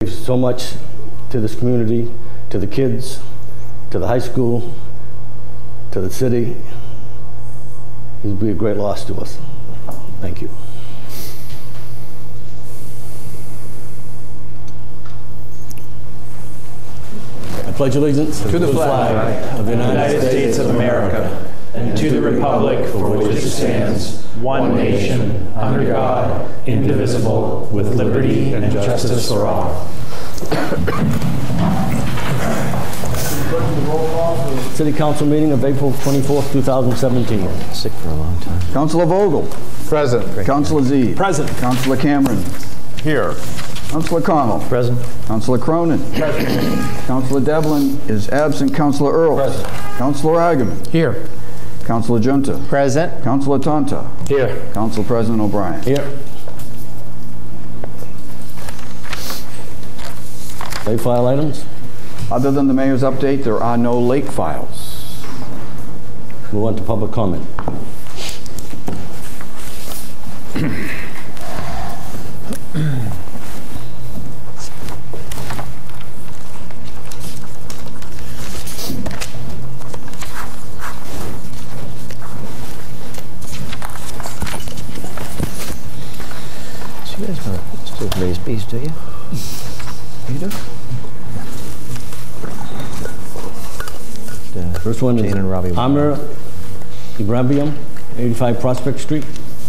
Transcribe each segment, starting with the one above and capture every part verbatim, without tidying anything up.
So much to this community, to the kids, to the high school, to the city. He'd be a great loss to us. Thank you. I pledge allegiance to the flag of the United States of America and to the republic for which it stands, one nation, under God, indivisible, with liberty and justice for all. City Council meeting of April twenty-fourth, two thousand seventeen. Sick for a long time. Councilor Vogel. Present. Councilor Z. Present. Councilor Cameron. Here. Councilor Connell. Present. Councilor Cronin. Present. Councilor Devlin is absent. Councilor Earls. Present. Councilor Agaman. Here. Councilor Junta. Present. Councilor Tonta. Here. Council President O'Brien. Here. Late file items? Other than the mayor's update, there are no late files. Move on to public comment. So you guys don't still raise bees, do you? You do? Uh, First one Jane is and Robbie. Amir Ibrahim, eighty-five Prospect Street.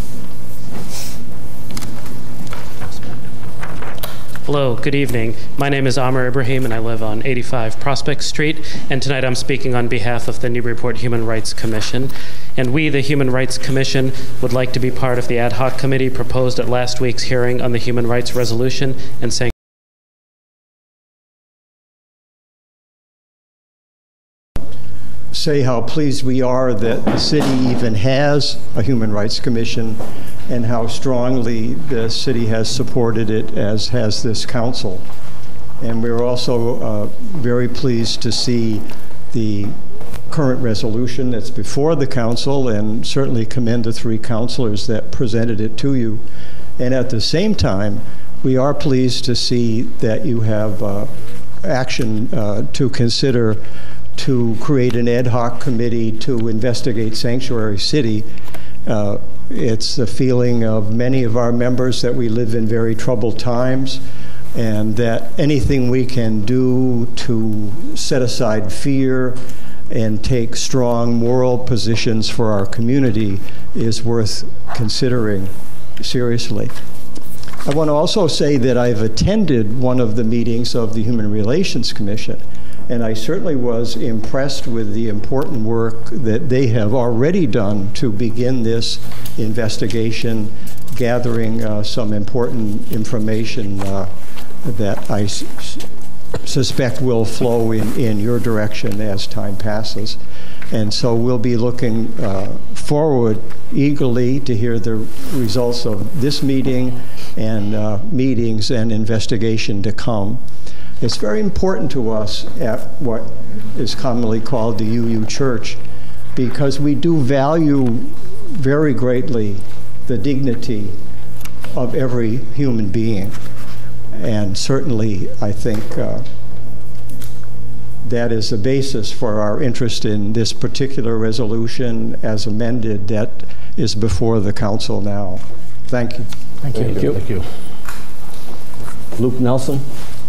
Hello, good evening. My name is Amir Ibrahim and I live on eighty-five Prospect Street, and tonight I'm speaking on behalf of the Newburyport Human Rights Commission. And we, the Human Rights Commission, would like to be part of the ad hoc committee proposed at last week's hearing on the Human Rights Resolution and saying say how pleased we are that the city even has a Human Rights Commission and how strongly the city has supported it, as has this council. And we're also uh, very pleased to see the current resolution that's before the council, and certainly commend the three councilors that presented it to you. And at the same time, we are pleased to see that you have uh, action uh, to consider to create an ad hoc committee to investigate Sanctuary City. Uh, it's the feeling of many of our members that we live in very troubled times, and that anything we can do to set aside fear and take strong moral positions for our community is worth considering seriously. I want to also say that I've attended one of the meetings of the Human Relations Commission, and I certainly was impressed with the important work that they have already done to begin this investigation, gathering uh, some important information uh, that I s suspect will flow in, in your direction as time passes. And so we'll be looking uh, forward eagerly to hear the results of this meeting and uh, meetings and investigation to come. It's very important to us at what is commonly called the U U Church, because we do value very greatly the dignity of every human being. And certainly, I think uh, that is the basis for our interest in this particular resolution as amended that is before the council now. Thank you. Thank you. Thank you. Thank you. Luke Nelson.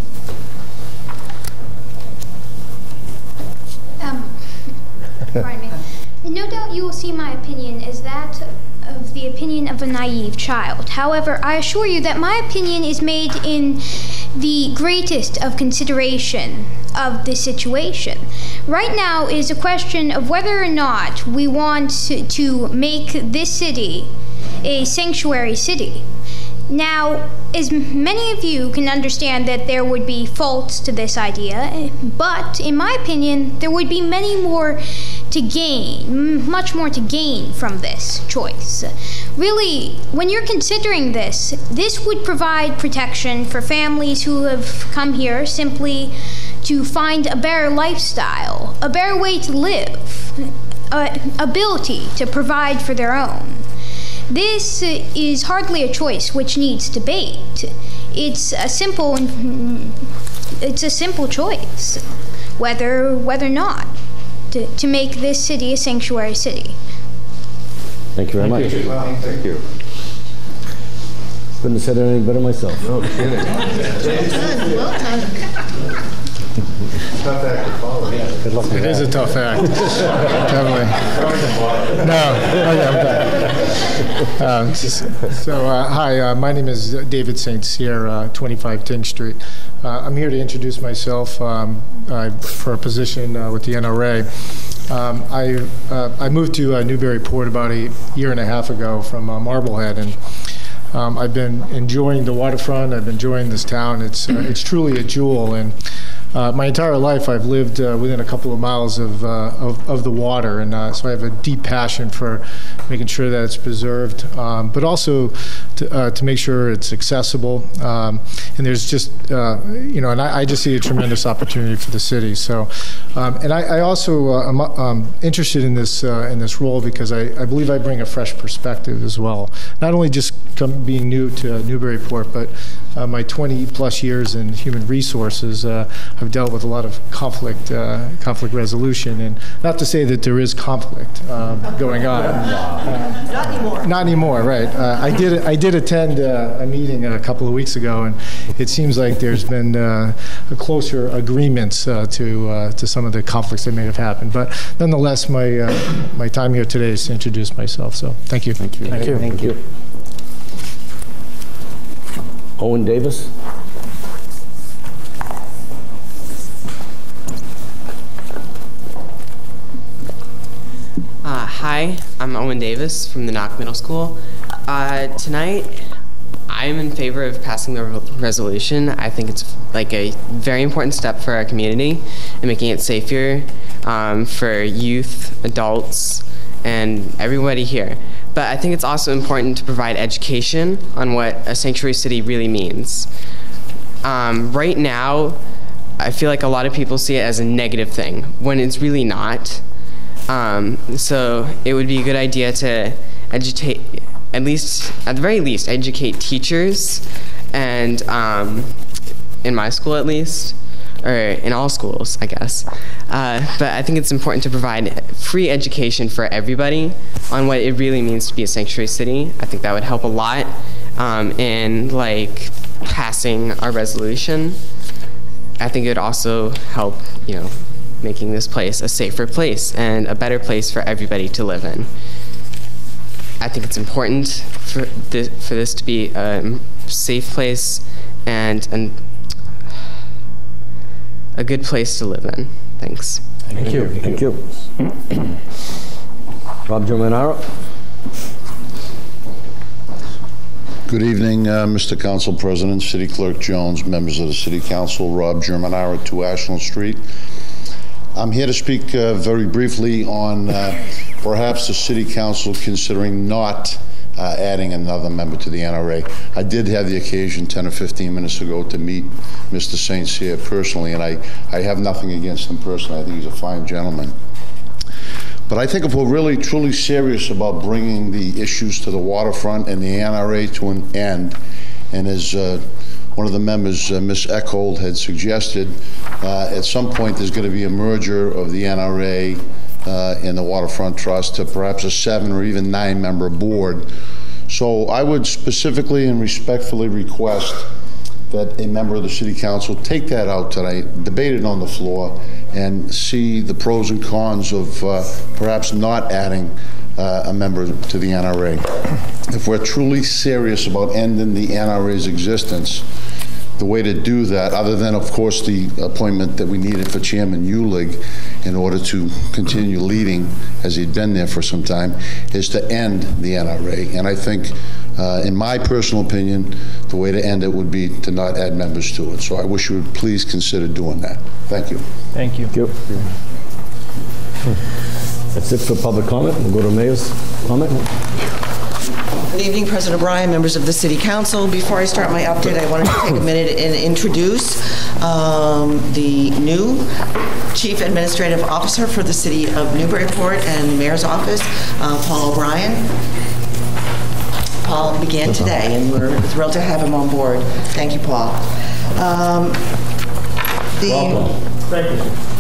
Um, pardon me. No doubt you will see my opinion as that of the opinion of a naive child. However, I assure you that my opinion is made in the greatest of consideration of the situation. Right now is a question of whether or not we want to make this city a sanctuary city. Now, as many of you can understand that there would be faults to this idea, but in my opinion, there would be many more to gain, much more to gain from this choice. Really, when you're considering this, this would provide protection for families who have come here simply to find a better lifestyle, a better way to live, an ability to provide for their own. This is hardly a choice which needs debate. it's a simple it's a simple choice whether whether or not to, to make this city a sanctuary city. Thank you very much. Thank you. Well, thank you. Couldn't have said anything better myself. No kidding. Well done. Tough act to follow. Good luck with It is that. a tough act, definitely. No, oh yeah, I'm done. Um, so, uh, hi, uh, my name is David Saint Cyr, uh, twenty-five Ting Street. Uh, I'm here to introduce myself um, uh, for a position uh, with the N R A. Um, I uh, I moved to uh, Newburyport about a year and a half ago from uh, Marblehead, and um, I've been enjoying the waterfront. I've been enjoying this town. It's uh, it's truly a jewel, and Uh, my entire life, I've lived uh, within a couple of miles of, uh, of, of the water, and uh, so I have a deep passion for making sure that it's preserved, um, but also to, uh, to make sure it's accessible. Um, and there's just, uh, you know, and I, I just see a tremendous opportunity for the city. So, um, and I, I also uh, am um, interested in this uh, in this role because I, I believe I bring a fresh perspective as well. Not only just come, being new to Newburyport, but uh, my twenty plus years in human resources. Uh, I've dealt with a lot of conflict, uh, conflict resolution, and not to say that there is conflict um, going on. Uh, Not anymore. Not anymore, right? Uh, I did. I did attend uh, a meeting a couple of weeks ago, and it seems like there's been uh, a closer agreements uh, to uh, to some of the conflicts that may have happened. But nonetheless, my uh, my time here today is to introduce myself. So, thank you. Thank you. Thank you. Thank you. Owen Davis. Uh, hi, I'm Owen Davis from the Knock Middle School. Uh, tonight, I'm in favor of passing the re resolution. I think it's like a very important step for our community and making it safer um, for youth, adults, and everybody here. But I think it's also important to provide education on what a sanctuary city really means. Um, right now, I feel like a lot of people see it as a negative thing when it's really not. Um, so it would be a good idea to educate, at least, at the very least, educate teachers, and um, in my school at least, or in all schools, I guess. Uh, but I think it's important to provide free education for everybody on what it really means to be a sanctuary city. I think that would help a lot um, in like passing our resolution. I think it would also help, you know, making this place a safer place and a better place for everybody to live in. I think it's important for this, for this to be a safe place and, and a good place to live in. Thanks. Thank you. Thank you. Rob Germanaro. Good evening, uh, Mister Council President, City Clerk Jones, members of the City Council, Rob Germanaro, two Ashland Street. I'm here to speak uh, very briefly on uh, perhaps the City Council considering not uh, adding another member to the N R A. I did have the occasion ten or fifteen minutes ago to meet Mister Saint Cyr personally, and I, I have nothing against him personally. I think he's a fine gentleman. But I think if we're really truly serious about bringing the issues to the waterfront and the N R A to an end, and as uh, one of the members, uh, Miz Eckhold, had suggested, uh, at some point there's going to be a merger of the N R A uh, and the Waterfront Trust to perhaps a seven or even nine member board. So I would specifically and respectfully request that a member of the City Council take that out tonight, debate it on the floor, and see the pros and cons of uh, perhaps not adding uh, a member to the N R A. If we're truly serious about ending the N R A's existence, the way to do that, other than, of course, the appointment that we needed for Chairman Ulig in order to continue leading, as he'd been there for some time, is to end the N R A. And I think, uh, in my personal opinion, the way to end it would be to not add members to it. So I wish you would please consider doing that. Thank you. Thank you. Thank you. That's it for public comment. We'll go to Mayor's comment. Good evening, President O'Brien, members of the City Council. Before I start my update, I wanted to take a minute and introduce um, the new Chief Administrative Officer for the City of Newburyport and the Mayor's Office, uh, Paul O'Brien. Paul began today, and we're thrilled to have him on board. Thank you, Paul. Um, the, Welcome. Thank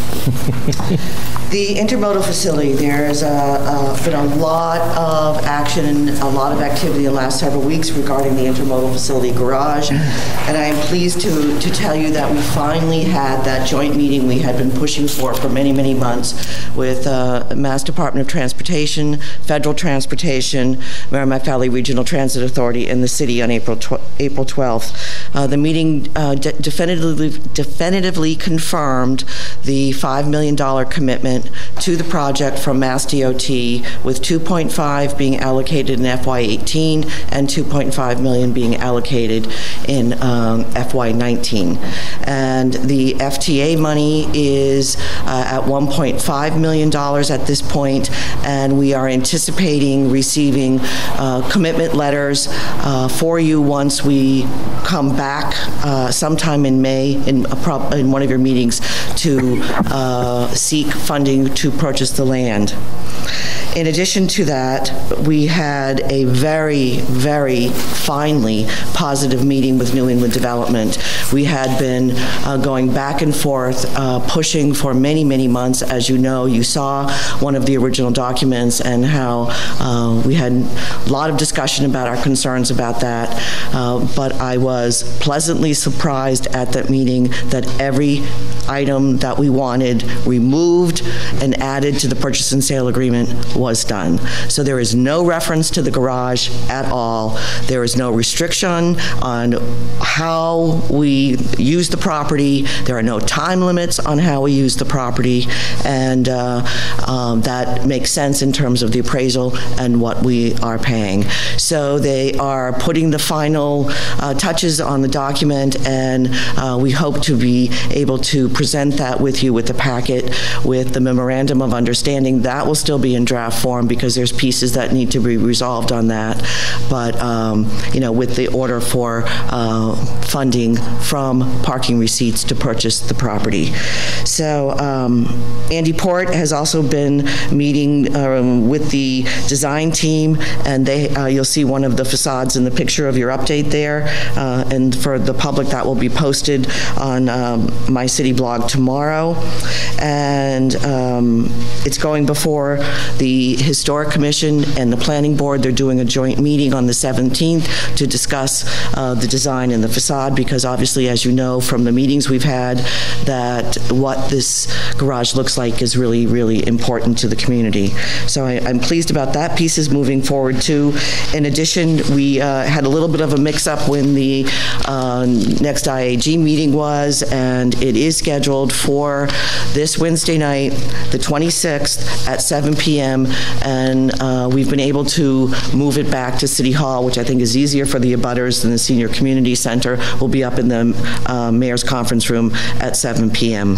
you. The intermodal facility, there's a, uh, been a lot of action and a lot of activity in the last several weeks regarding the intermodal facility garage, and I am pleased to, to tell you that we finally had that joint meeting we had been pushing for for many, many months with uh, Mass Department of Transportation, Federal Transportation, Merrimack Valley Regional Transit Authority, and the city on April tw April twelfth. Uh, the meeting uh, de definitively, definitively confirmed the five million dollar commitment to the project from Mass D O T, with two point five being allocated in F Y eighteen and two point five million being allocated in um, F Y nineteen. And the F T A money is uh, at one point five million dollars at this point, and we are anticipating receiving uh, commitment letters uh, for you once we come back uh, sometime in May in, a prop in one of your meetings to uh, seek funding to purchase the land. In addition to that, we had a very, very finally positive meeting with New England Development. We had been uh, going back and forth, uh, pushing for many, many months. As you know, you saw one of the original documents and how uh, we had a lot of discussion about our concerns about that. Uh, but I was pleasantly surprised at that meeting that every item that we wanted removed and added to the purchase and sale agreement was done. So there is no reference to the garage at all. There is no restriction on how we use the property. There are no time limits on how we use the property, and uh, um, that makes sense in terms of the appraisal and what we are paying. So they are putting the final uh, touches on the document, and uh, we hope to be able to present that with you with the packet with the memorandum of understanding. That will still be in draft form because there's pieces that need to be resolved on that. But, um, you know, with the order for uh, funding from parking receipts to purchase the property. So um, Andy Port has also been meeting um, with the design team, and they uh, you'll see one of the facades in the picture of your update there. Uh, and for the public, that will be posted on um, my city blog tomorrow. And um, it's going before the Historic Commission and the Planning Board. They're doing a joint meeting on the seventeenth to discuss uh, the design and the facade, because obviously, as you know from the meetings we've had, that what this garage looks like is really, really important to the community. So I, I'm pleased about that piece is moving forward too. In addition, we uh, had a little bit of a mix-up when the uh, next I A G meeting was, and it is scheduled for this Wednesday night, the twenty-sixth at seven p m and uh, we've been able to move it back to City Hall, which I think is easier for the abutters than the Senior Community Center. We'll be up in the uh, Mayor's Conference Room at seven p m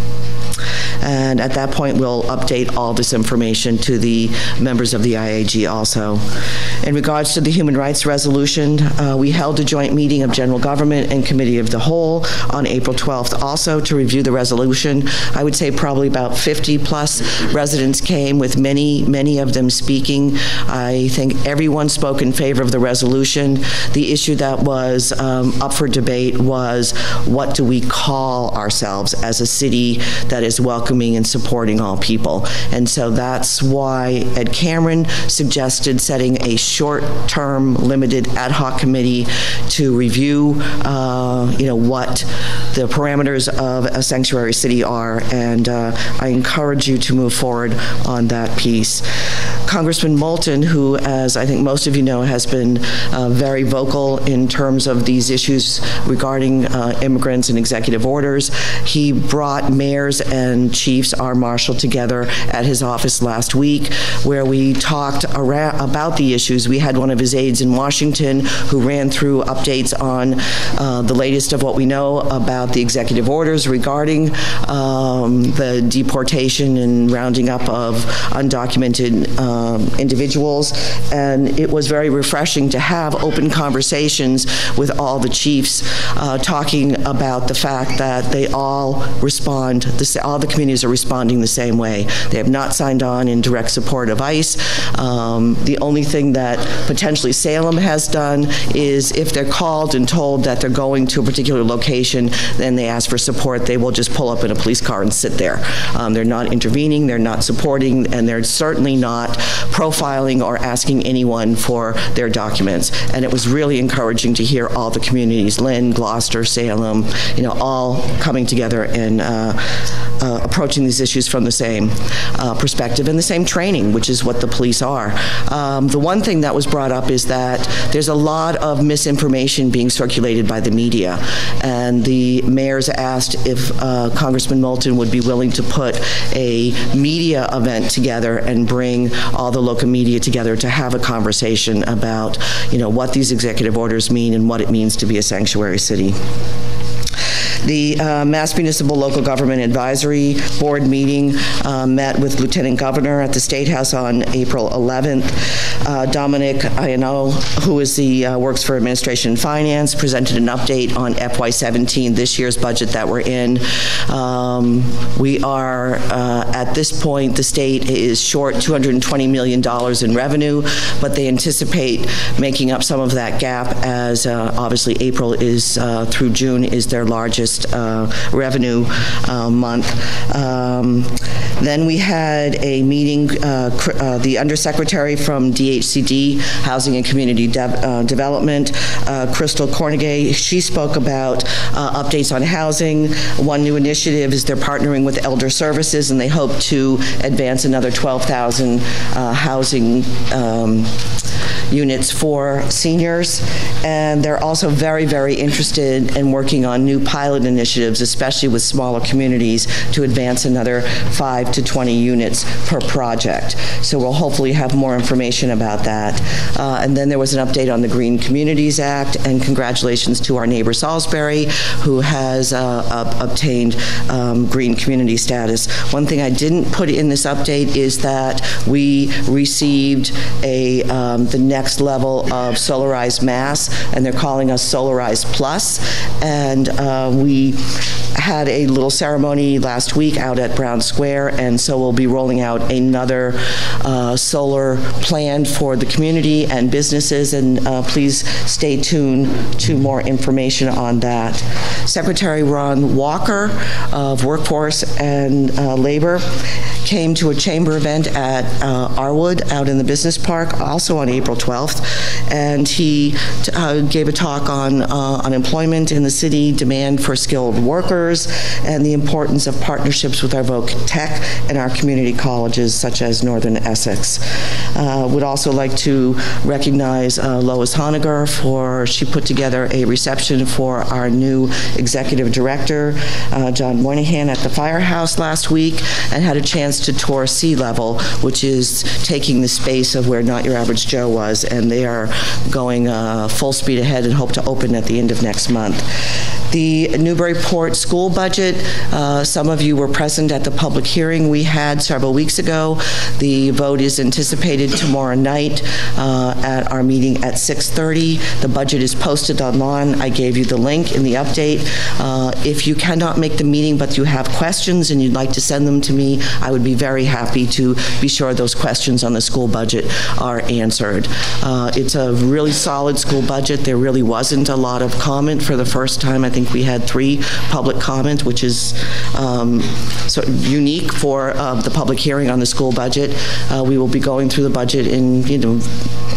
And at that point, we'll update all this information to the members of the I A G also. In regards to the human rights resolution, uh, we held a joint meeting of General Government and Committee of the Whole on April twelfth also to review the resolution. I would say probably about fifty plus residents came, with many, many of them speaking. I think everyone spoke in favor of the resolution. The issue that was um, up for debate was, what do we call ourselves as a city that is welcoming and supporting all people? And so that's why Ed Cameron suggested setting a short-term, limited ad hoc committee to review, uh, you know, what the parameters of a sanctuary city are, and uh, I encourage you to move forward on that piece. Congressman Moulton, who, as I think most of you know, has been uh, very vocal in terms of these issues regarding uh, immigrants and executive orders, he brought mayors and chiefs, our marshal, together at his office last week, where we talked around, about the issues. We had one of his aides in Washington who ran through updates on uh, the latest of what we know about the executive orders regarding um, the deportation and rounding up of undocumented uh, um, individuals, and it was very refreshing to have open conversations with all the chiefs uh, talking about the fact that they all respond, the, all the communities are responding the same way. They have not signed on in direct support of ICE. Um, the only thing that potentially Salem has done is if they're called and told that they're going to a particular location, then they ask for support, they will just pull up in a police car and sit there. Um, they're not intervening, they're not supporting, and they're certainly not profiling or asking anyone for their documents. And it was really encouraging to hear all the communities, Lynn, Gloucester, Salem, you know, all coming together and uh, uh, approaching these issues from the same uh, perspective and the same training, which is what the police are. Um, the one thing that was brought up is that there's a lot of misinformation being circulated by the media, and the mayors asked if uh, Congressman Moulton would be willing to put a media event together and bring all the local media together to have a conversation about, you know, what these executive orders mean and what it means to be a sanctuary city. The uh, Mass Municipal Local Government Advisory Board meeting uh, met with Lieutenant Governor at the State House on April eleventh. Uh, Dominic Ianno, who is the uh, works for Administration and Finance, presented an update on F Y seventeen, this year's budget that we're in. Um, we are, uh, at this point, the state is short two hundred twenty million dollars in revenue, but they anticipate making up some of that gap as uh, obviously April is uh, through June is their largest Uh, revenue uh, month. Um, then we had a meeting, uh, uh, the Undersecretary from D H C D, Housing and Community De uh, Development, uh, Crystal Cornegay. She spoke about uh, updates on housing. One new initiative is they're partnering with Elder Services, and they hope to advance another twelve thousand uh, housing um, units for seniors. And they're also very, very interested in working on new pilot initiatives, especially with smaller communities, to advance another five to twenty units per project. So we'll hopefully have more information about that. Uh, and then there was an update on the Green Communities Act, and congratulations to our neighbor Salisbury, who has uh, uh, obtained um, green community status. One thing I didn't put in this update is that we received a um, the next level of solarized mass, and they're calling us Solarized Plus. And uh, we had a little ceremony last week out at Brown Square, and so we'll be rolling out another uh, solar plan for the community and businesses, and uh, please stay tuned to more information on that. Secretary Ron Walker of Workforce and uh, Labor came to a chamber event at uh, Arwood out in the business park, also on April twelfth, and he uh, gave a talk on uh, unemployment in the city, demand for skilled workers, and the importance of partnerships with our Voc Tech and our community colleges such as Northern Essex. Uh, would also like to recognize uh, Lois Honegger for, she put together a reception for our new executive director, uh, John Moynihan, at the firehouse last week, and had a chance to tour Sea Level, which is taking the space of where Not Your Average Joe was, and they are going uh, full speed ahead and hope to open at the end of next month. The Newburyport school budget, uh, some of you were present at the public hearing we had several weeks ago. The vote is anticipated tomorrow night uh, at our meeting at six thirty. The budget is posted online. I gave you the link in the update. Uh, if you cannot make the meeting but you have questions and you'd like to send them to me, I would be very happy to be sure those questions on the school budget are answered. Uh, it's a really solid school budget. There really wasn't a lot of comment for the first time. I think we had three public comments, which is um, sort of unique for uh, the public hearing on the school budget. Uh, we will be going through the budget in, you know,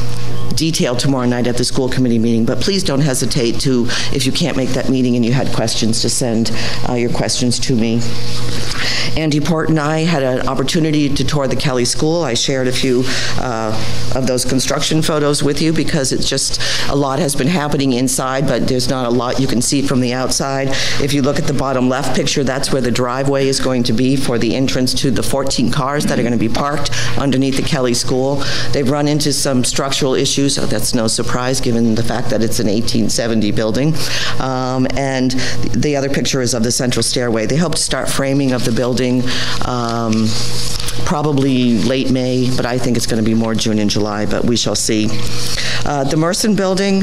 detail tomorrow night at the school committee meeting, but please don't hesitate to, if you can't make that meeting and you had questions, to send uh, your questions to me. Andy Port and I had an opportunity to tour the Kelly School. I shared a few uh, of those construction photos with you because it's just a lot has been happening inside, but there's not a lot you can see from the outside. If you look at the bottom left picture, that's where the driveway is going to be for the entrance to the fourteen cars that are going to be parked underneath the Kelly School. They've run into some structural issues issues. So that's no surprise given the fact that it's an eighteen seventy building. Um, and the other picture is of the central stairway. They hope to start framing of the building um, probably late May, but I think it's going to be more June and July, but we shall see. Uh, the Merson building,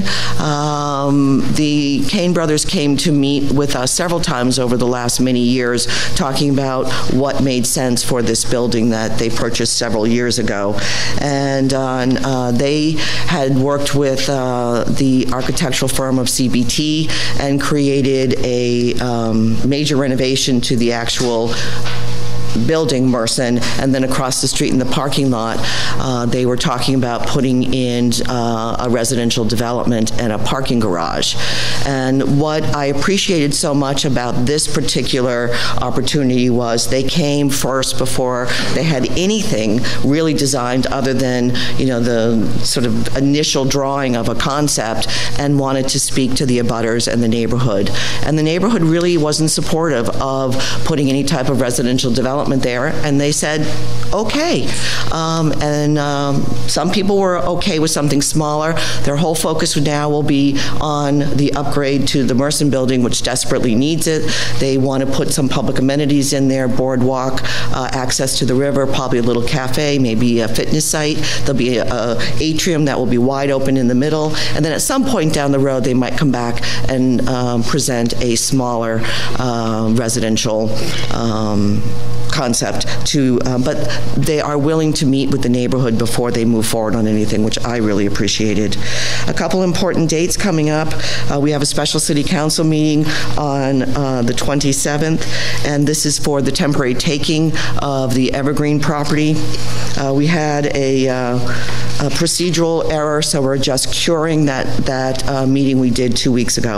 um, the Kane brothers came to meet with us several times over the last many years talking about what made sense for this building that they purchased several years ago. And uh, uh, they had worked with uh, the architectural firm of C B T and created a um, major renovation to the actual building, Merson, and then across the street in the parking lot, uh, they were talking about putting in uh, a residential development and a parking garage. And what I appreciated so much about this particular opportunity was they came first before they had anything really designed other than, you know, the sort of initial drawing of a concept, and wanted to speak to the abutters and the neighborhood. And the neighborhood really wasn't supportive of putting any type of residential development there, and they said, okay. Um, and um, some people were okay with something smaller. Their whole focus now will be on the upgrade to the Merson building, which desperately needs it. They want to put some public amenities in there, boardwalk, uh, access to the river, probably a little cafe, maybe a fitness site. There'll be a, a atrium that will be wide open in the middle, and then at some point down the road, they might come back and um, present a smaller uh, residential um, concept to, uh, but they are willing to meet with the neighborhood before they move forward on anything, which I really appreciated. A couple important dates coming up. Uh, we have a special city council meeting on uh, the twenty-seventh, and this is for the temporary taking of the Evergreen property. Uh, we had a, uh, a procedural error, so we're just curing that, that uh, meeting we did two weeks ago.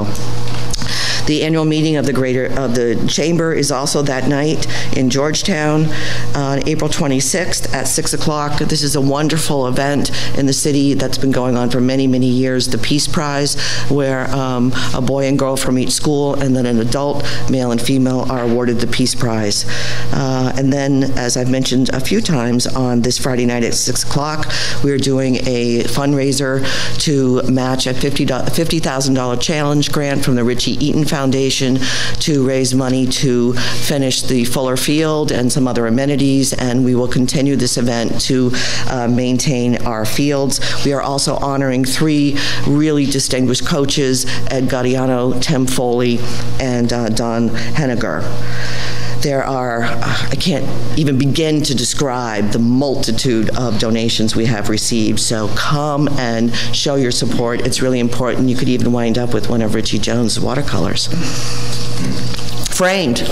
The annual meeting of the Greater of the Chamber is also that night in Georgetown on April twenty-sixth at six o'clock. This is a wonderful event in the city that's been going on for many, many years, the Peace Prize, where um, a boy and girl from each school and then an adult, male and female, are awarded the Peace Prize. Uh, and then, as I've mentioned a few times, on this Friday night at six o'clock, we're doing a fundraiser to match a fifty thousand dollar challenge grant from the Richie Eaton Foundation to raise money to finish the Fuller Field and some other amenities, and we will continue this event to uh, maintain our fields. We are also honoring three really distinguished coaches, Ed Gaudiano, Tim Foley, and uh, Don Henniger. There are, I can't even begin to describe the multitude of donations we have received, so come and show your support. It's really important. You could even wind up with one of Richie Jones' watercolors. Framed.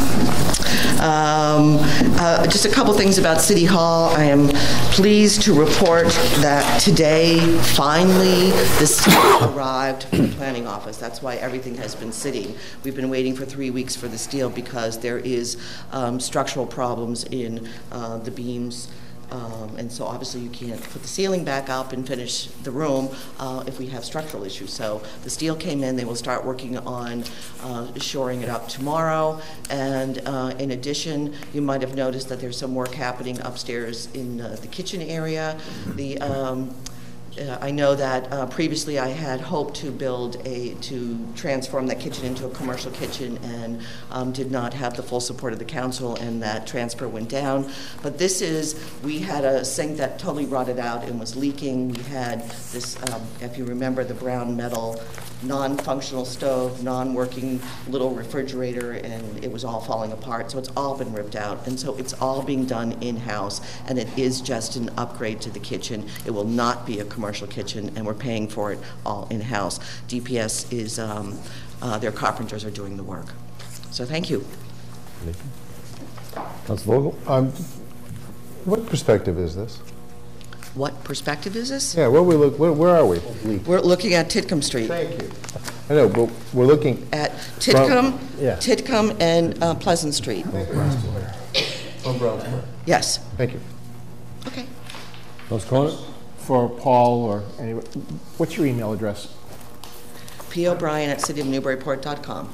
Um, uh, just a couple things about City Hall. I am pleased to report that today, finally, the steel arrived from the planning office. That's why everything has been sitting. We've been waiting for three weeks for the steel because there is um, structural problems in uh, the beams. Um, and so obviously you can't put the ceiling back up and finish the room uh, if we have structural issues. So the steel came in. They will start working on uh, shoring it up tomorrow. And uh, in addition, you might have noticed that there's some work happening upstairs in uh, the kitchen area. The um, Uh, I know that uh, previously I had hoped to build a, to transform that kitchen into a commercial kitchen, and um, did not have the full support of the council, and that transfer went down. But this is, we had a sink that totally rotted out and was leaking. We had this, um, if you remember, the brown metal non-functional stove, non-working little refrigerator, and it was all falling apart. So it's all been ripped out, and so it's all being done in-house, and it is just an upgrade to the kitchen. It will not be a commercial kitchen, and we're paying for it all in-house. D P S is, um, uh, their carpenters are doing the work. So thank you. Councilor Vogel? Um, what perspective is this? What perspective is this? Yeah, where we look? Where, where are we? We're looking at Titcomb Street. Thank you. I know, but we're looking at Titcomb, from, yeah. Titcomb and uh, Pleasant Street. On Brown Square. Yes. Thank you. Okay. Councilor Cronin? For Paul or anyone, what's your email address? P O'Brien at city of Newburyport dot com.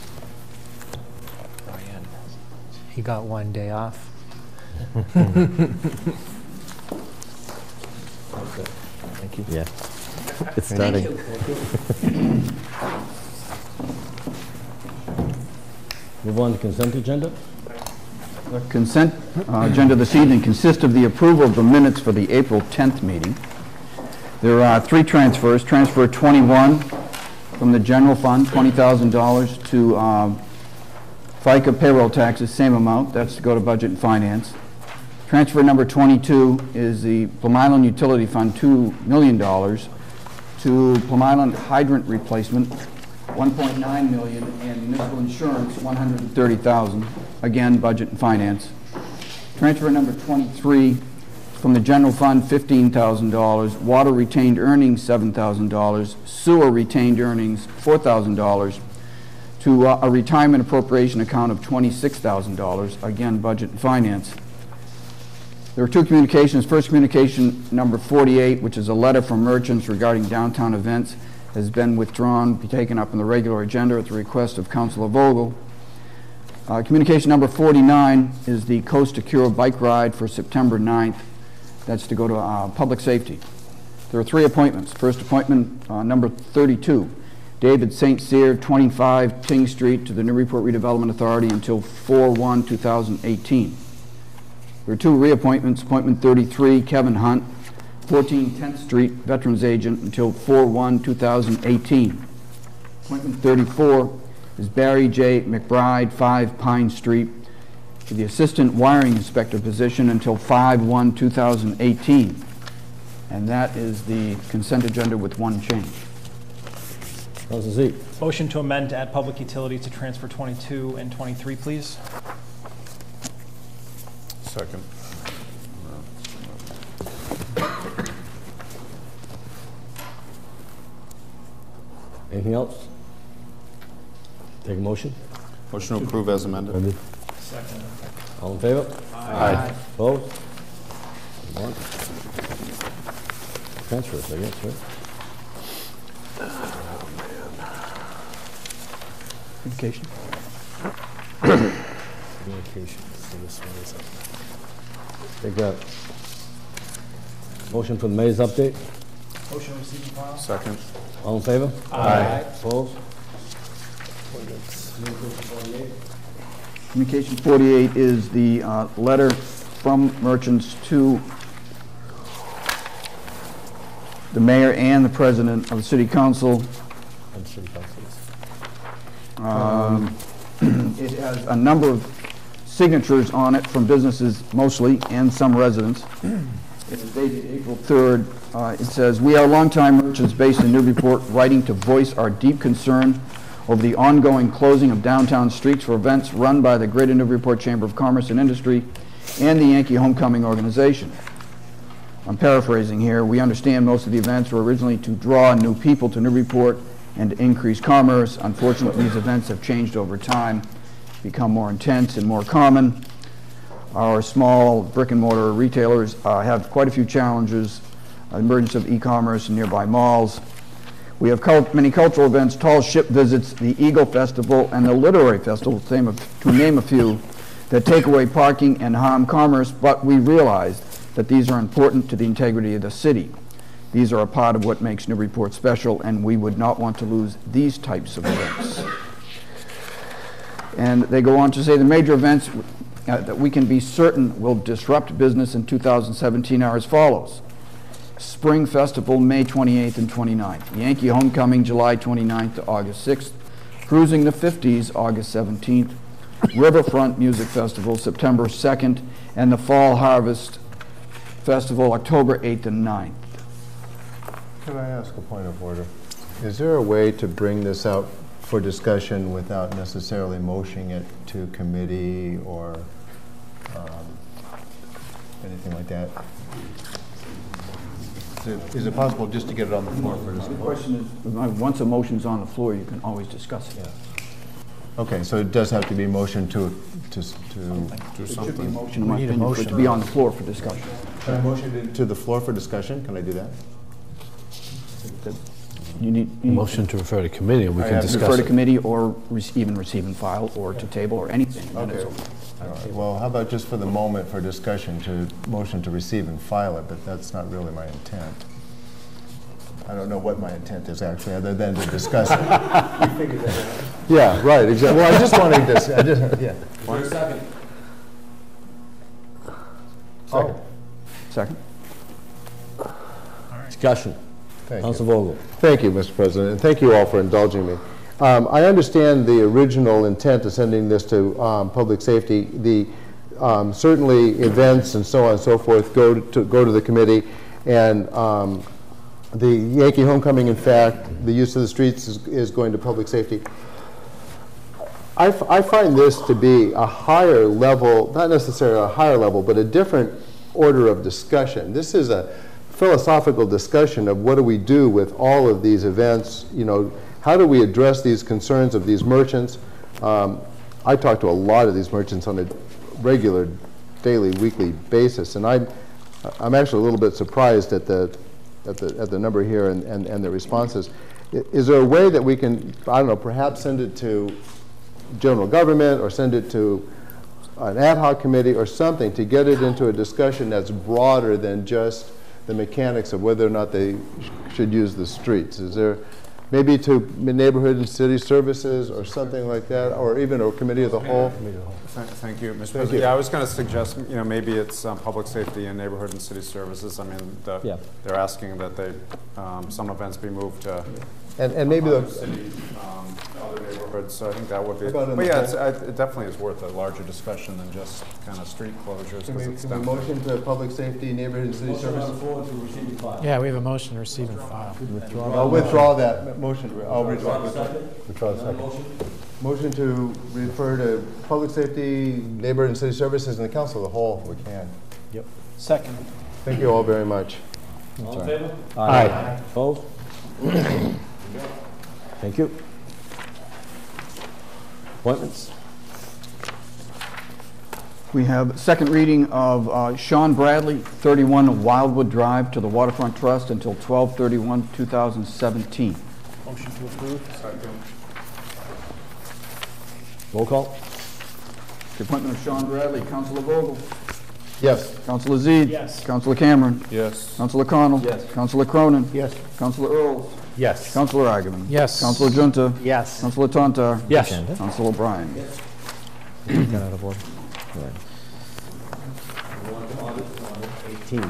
Brian, he got one day off. Okay. Thank you. Yeah. It's starting. Move on to consent agenda. The consent uh, agenda this evening consists of the approval of the minutes for the April tenth meeting. There are three transfers. Transfer twenty-one from the general fund, twenty thousand dollars, to um, FICA payroll taxes, same amount. That's to go to budget and finance. Transfer number twenty-two is the Plum Island Utility Fund, two million dollars, to Plum Island hydrant replacement, one point nine million dollars, and municipal insurance, one hundred thirty thousand dollars. Again, budget and finance. Transfer number twenty-three from the general fund, fifteen thousand dollars, water retained earnings, seven thousand dollars, sewer retained earnings, four thousand dollars, to uh, a retirement appropriation account of twenty-six thousand dollars. Again, budget and finance. There are two communications. First, communication number forty-eight, which is a letter from merchants regarding downtown events, has been withdrawn, be taken up on the regular agenda at the request of Councilor Vogel. Uh, communication number forty-nine is the Coast to Cure bike ride for September ninth. That's to go to uh, public safety. There are three appointments. First appointment, uh, number thirty-two, David Saint Cyr, twenty-five Ting Street, to the Newburyport Redevelopment Authority until four one two thousand eighteen. There are two reappointments. Appointment thirty-three, Kevin Hunt, fourteen tenth Street, Veterans Agent, until four one two thousand eighteen. Appointment thirty-four is Barry J. McBride, five Pine Street, to the Assistant Wiring Inspector position until five one two thousand eighteen. And that is the consent agenda with one change. Councilor Z. Motion to amend to add public utility to transfer twenty-two and twenty-three, please. Second. Anything else? Take a motion. Motion to approve as amended. Second. All in favor? Aye. Opposed? One. Transfers, I guess, right? Communication. Communications. So this one is up. Take a motion for the mayor's update. Motion to receive and file. Second. All in favor? Aye. Opposed? Communication forty-eight is the uh, letter from merchants to the mayor and the president of the city council. And city councils. Um, it has a number of signatures on it from businesses mostly and some residents. It is dated April third. Uh, it says, "We are longtime merchants based in Newburyport, writing to voice our deep concern over the ongoing closing of downtown streets for events run by the Greater Newburyport Chamber of Commerce and Industry and the Yankee Homecoming Organization." I'm paraphrasing here. "We understand most of the events were originally to draw new people to Newburyport and to increase commerce. Unfortunately, these events have changed over time, become more intense and more common. Our small brick and mortar retailers uh, have quite a few challenges, uh, emergence of e-commerce in nearby malls. We have cult many cultural events, tall ship visits, the Eagle Festival, and the Literary Festival, to name a, to name a few, that take away parking and harm commerce, but we realize that these are important to the integrity of the city. These are a part of what makes Newburyport special, and we would not want to lose these types of events." And they go on to say the major events uh, that we can be certain will disrupt business in two thousand seventeen are as follows. Spring Festival, May twenty-eighth and twenty-ninth. Yankee Homecoming, July twenty-ninth to August sixth. Cruising the fifties, August seventeenth. Riverfront Music Festival, September second. And the Fall Harvest Festival, October eighth and ninth. Can I ask a point of order? Is there a way to bring this out for discussion without necessarily motioning it to committee or um, anything like that? Is it, is it possible just to get it on the floor for discussion? The question is, once a motion's on the floor, you can always discuss it. Yeah. Okay, so it does have to be motioned to to to do It should be a something. motion, in my opinion, for it to be on the floor for discussion. Can I motion it to the floor for discussion? Can I do that? You need, you need Motion to refer to committee, and we I can have to discuss refer to it. committee or re even receive and file or to table or anything. and then Okay. it's over. All right. Well, how about just for the moment for discussion to motion to receive and file it, but that's not really my intent. I don't know what my intent is actually, other than to discuss it. Yeah, right, exactly. Well, I just wanted to, I just, yeah. For a second. Oh. Second. Discussion. Thank Council you. Vogel. Thank you, Mister President, and thank you all for indulging me. Um, I understand the original intent of sending this to um, public safety. The um, certainly events and so on and so forth go to, to go to the committee, and um, the Yankee homecoming, in fact, the use of the streets is, is going to public safety. I, f I find this to be a higher level, not necessarily a higher level, but a different order of discussion. This is a philosophical discussion of what do we do with all of these events. You know, how do we address these concerns of these merchants? Um, I talk to a lot of these merchants on a regular, daily, weekly basis, and I'm, I'm actually a little bit surprised at the, at the, at the number here and, and, and the responses. Is there a way that we can, I don't know, perhaps send it to general government or send it to an ad hoc committee or something to get it into a discussion that's broader than just the mechanics of whether or not they sh should use the streets? Is there maybe to neighborhood and city services or something like that, or even a committee of the whole? Thank, thank you, Mister Thank President. you. Yeah, I was going to suggest, you know, maybe it's um, public safety and neighborhood and city services. I mean, the, Yeah. they're asking that they um, some events be moved to And, and maybe other the city, um, other neighborhoods. So I think that would be. How about in But the yeah, whole- it's, I, it definitely is worth a larger discussion than just kind of street closures. Can 'cause we, it's can we definitely- motion to public safety, neighborhood and city services? Yeah, we have a motion to receive and file. I'll withdraw that motion. I'll withdraw. Withdraw the second. Motion to refer to public safety, neighborhood and city services and the council of the whole, if we can. Yep. Second. Thank you all very much. All in favor? Aye. Opposed? Thank you. Appointments? We have second reading of uh, Sean Bradley, thirty-one Wildwood Drive, to the Waterfront Trust until twelve thirty-one two thousand seventeen. Motion to approve. Second. Roll call? The appointment of Sean Bradley, Councilor Vogel. Yes. Councilor Zede. Yes. Councilor Cameron. Yes. Councilor Connell. Yes. Councilor Cronin. Yes. Councilor Earls. Yes. Councilor Agaman. Yes. Councilor Junta. Yes. Councilor Tontar. Yes. Councilor O'Brien. Got out of order. Right. eighteen.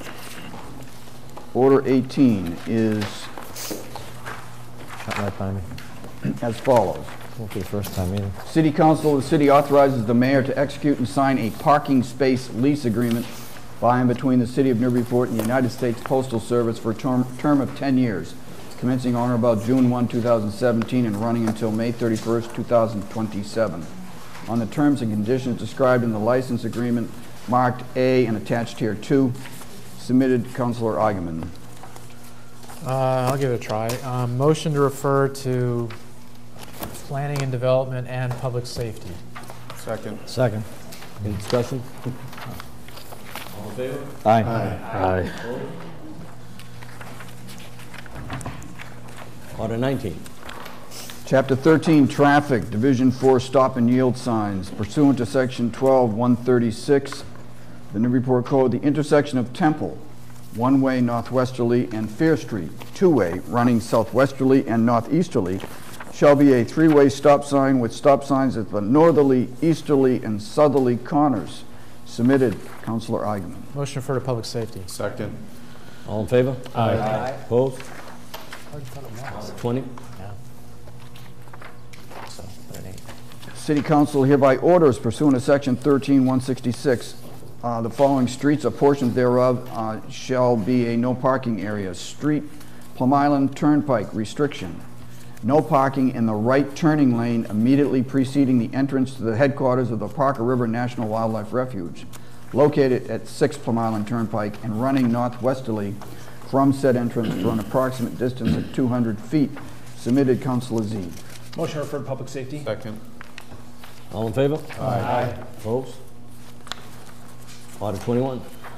Order eighteen is Not my timing. as follows. Won't be the first time either. City Council of the city authorizes the mayor to execute and sign a parking space lease agreement by and between the city of Newburyport and the United States Postal Service for a term, term of ten years, commencing on or about June first, two thousand seventeen and running until May thirty-first, two thousand twenty-seven. On the terms and conditions described in the license agreement marked A and attached here two, submitted Councilor Agaman. Uh, I'll give it a try. Um, motion to refer to planning and development and public safety. Second. Second. Any discussion? All in favor? Aye. Aye. Order nineteen. Chapter thirteen, Traffic, Division four, Stop and Yield Signs. Pursuant to Section twelve one thirty-six, the Newburyport Code, the intersection of Temple, one-way northwesterly, and Fair Street, two-way, running southwesterly and northeasterly, shall be a three-way stop sign with stop signs at the northerly, easterly, and southerly corners. Submitted, Councilor Agaman. Motion to refer to public safety. Second. All in favor? Aye. Opposed? I thought it was. Order twenty. Yeah. So, but it ain't. City Council hereby orders pursuant to Section thirteen one sixty-six, uh, the following streets or portions thereof uh, shall be a no parking area. Street, Plum Island Turnpike restriction. No parking in the right turning lane immediately preceding the entrance to the headquarters of the Parker River National Wildlife Refuge, located at six Plum Island Turnpike and running northwesterly from said entrance for an approximate distance of two hundred feet. Submitted, Councilor Z. Motion to refer to public safety. Second. All in favor? Aye. Opposed? Order twenty-one.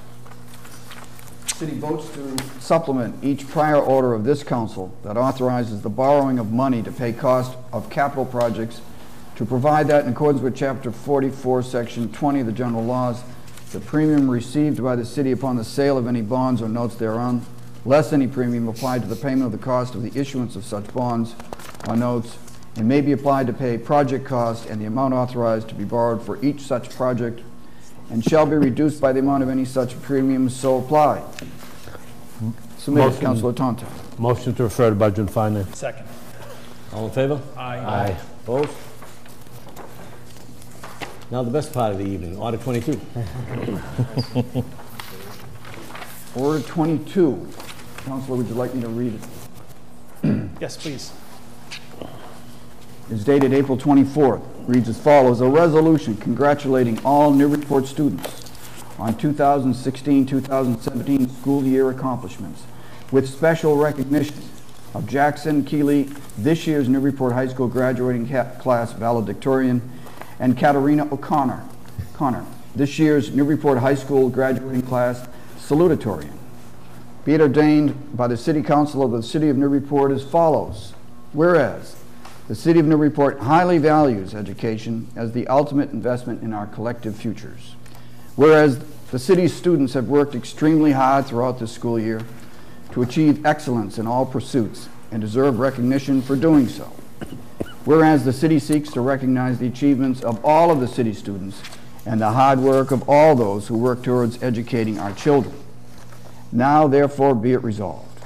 City votes to supplement each prior order of this council that authorizes the borrowing of money to pay cost of capital projects, to provide that in accordance with Chapter forty-four, Section twenty of the general laws, the premium received by the city upon the sale of any bonds or notes thereon less any premium applied to the payment of the cost of the issuance of such bonds or notes, and may be applied to pay project cost and the amount authorized to be borrowed for each such project, and shall be reduced by the amount of any such premiums so applied. Submitted, Motion. Councilor Tonto. Motion to refer to Budget and Finance. Second. All in favor? Aye. Aye. Opposed? Now the best part of the evening, Order twenty-two. Order twenty-two. Councilor, would you like me to read it? Yes, please. It's dated April twenty-fourth. Reads as follows: a resolution congratulating all Newburyport students on two thousand sixteen two thousand seventeen school year accomplishments, with special recognition of Jackson Keeley, this year's Newburyport High School graduating class valedictorian, and Katarina O'Connor, Connor, this year's Newburyport High School graduating class salutatorian. Be it ordained by the City Council of the City of Newburyport as follows. Whereas the City of Newburyport highly values education as the ultimate investment in our collective futures. Whereas the city's students have worked extremely hard throughout this school year to achieve excellence in all pursuits and deserve recognition for doing so. Whereas the city seeks to recognize the achievements of all of the city students and the hard work of all those who work towards educating our children. Now, therefore, be it resolved.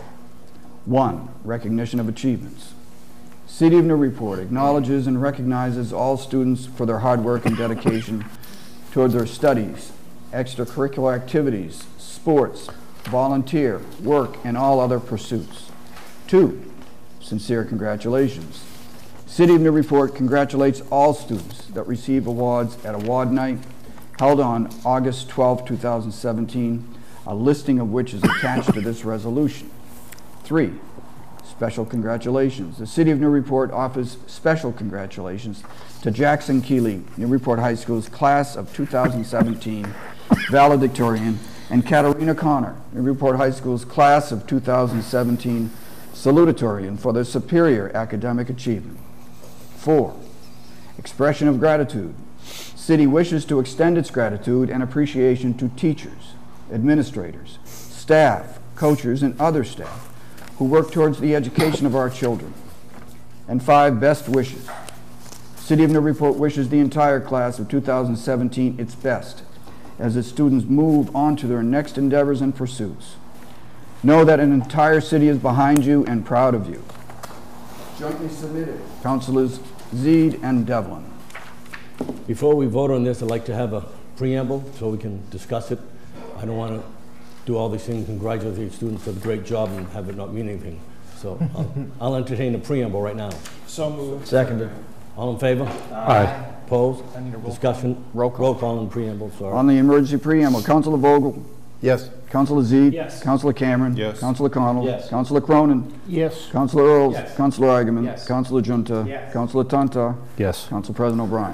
One, recognition of achievements. City of Newburyport acknowledges and recognizes all students for their hard work and dedication toward their studies, extracurricular activities, sports, volunteer, work, and all other pursuits. Two, sincere congratulations. City of Newburyport congratulates all students that receive awards at award night held on August twelfth two thousand seventeen, a listing of which is attached to this resolution. Three, special congratulations. The City of Newburyport offers special congratulations to Jackson Keeley, Newburyport High School's class of two thousand seventeen valedictorian, and Katarina Connor, Newburyport High School's class of two thousand seventeen salutatorian, for their superior academic achievement. Four, expression of gratitude. City wishes to extend its gratitude and appreciation to teachers, administrators, staff, coaches, and other staff who work towards the education of our children. And five, best wishes. City of Newburyport wishes the entire class of two thousand seventeen its best as its students move on to their next endeavors and pursuits. Know that an entire city is behind you and proud of you. Jointly submitted, Councilors Zeed and Devlin. Before we vote on this, I'd like to have a preamble so we can discuss it. I don't want to do all these things, congratulate the students for the great job and have it not mean anything. So I'll, I'll entertain a preamble right now. So moved. Seconded. All in favor? Aye. Opposed? I need a roll Discussion? Roll call. Roll call and preamble, sorry. On the emergency preamble, Councilor Vogel? Yes. Councilor Zeed? Yes. Councilor Cameron? Yes. Councilor Connell? Yes. Councilor Cronin? Yes. Councilor Earls? Yes. Councilor Eigenman? Yes. Councilor Junta? Yes. Councilor Tonto? Yes. Council President O'Brien?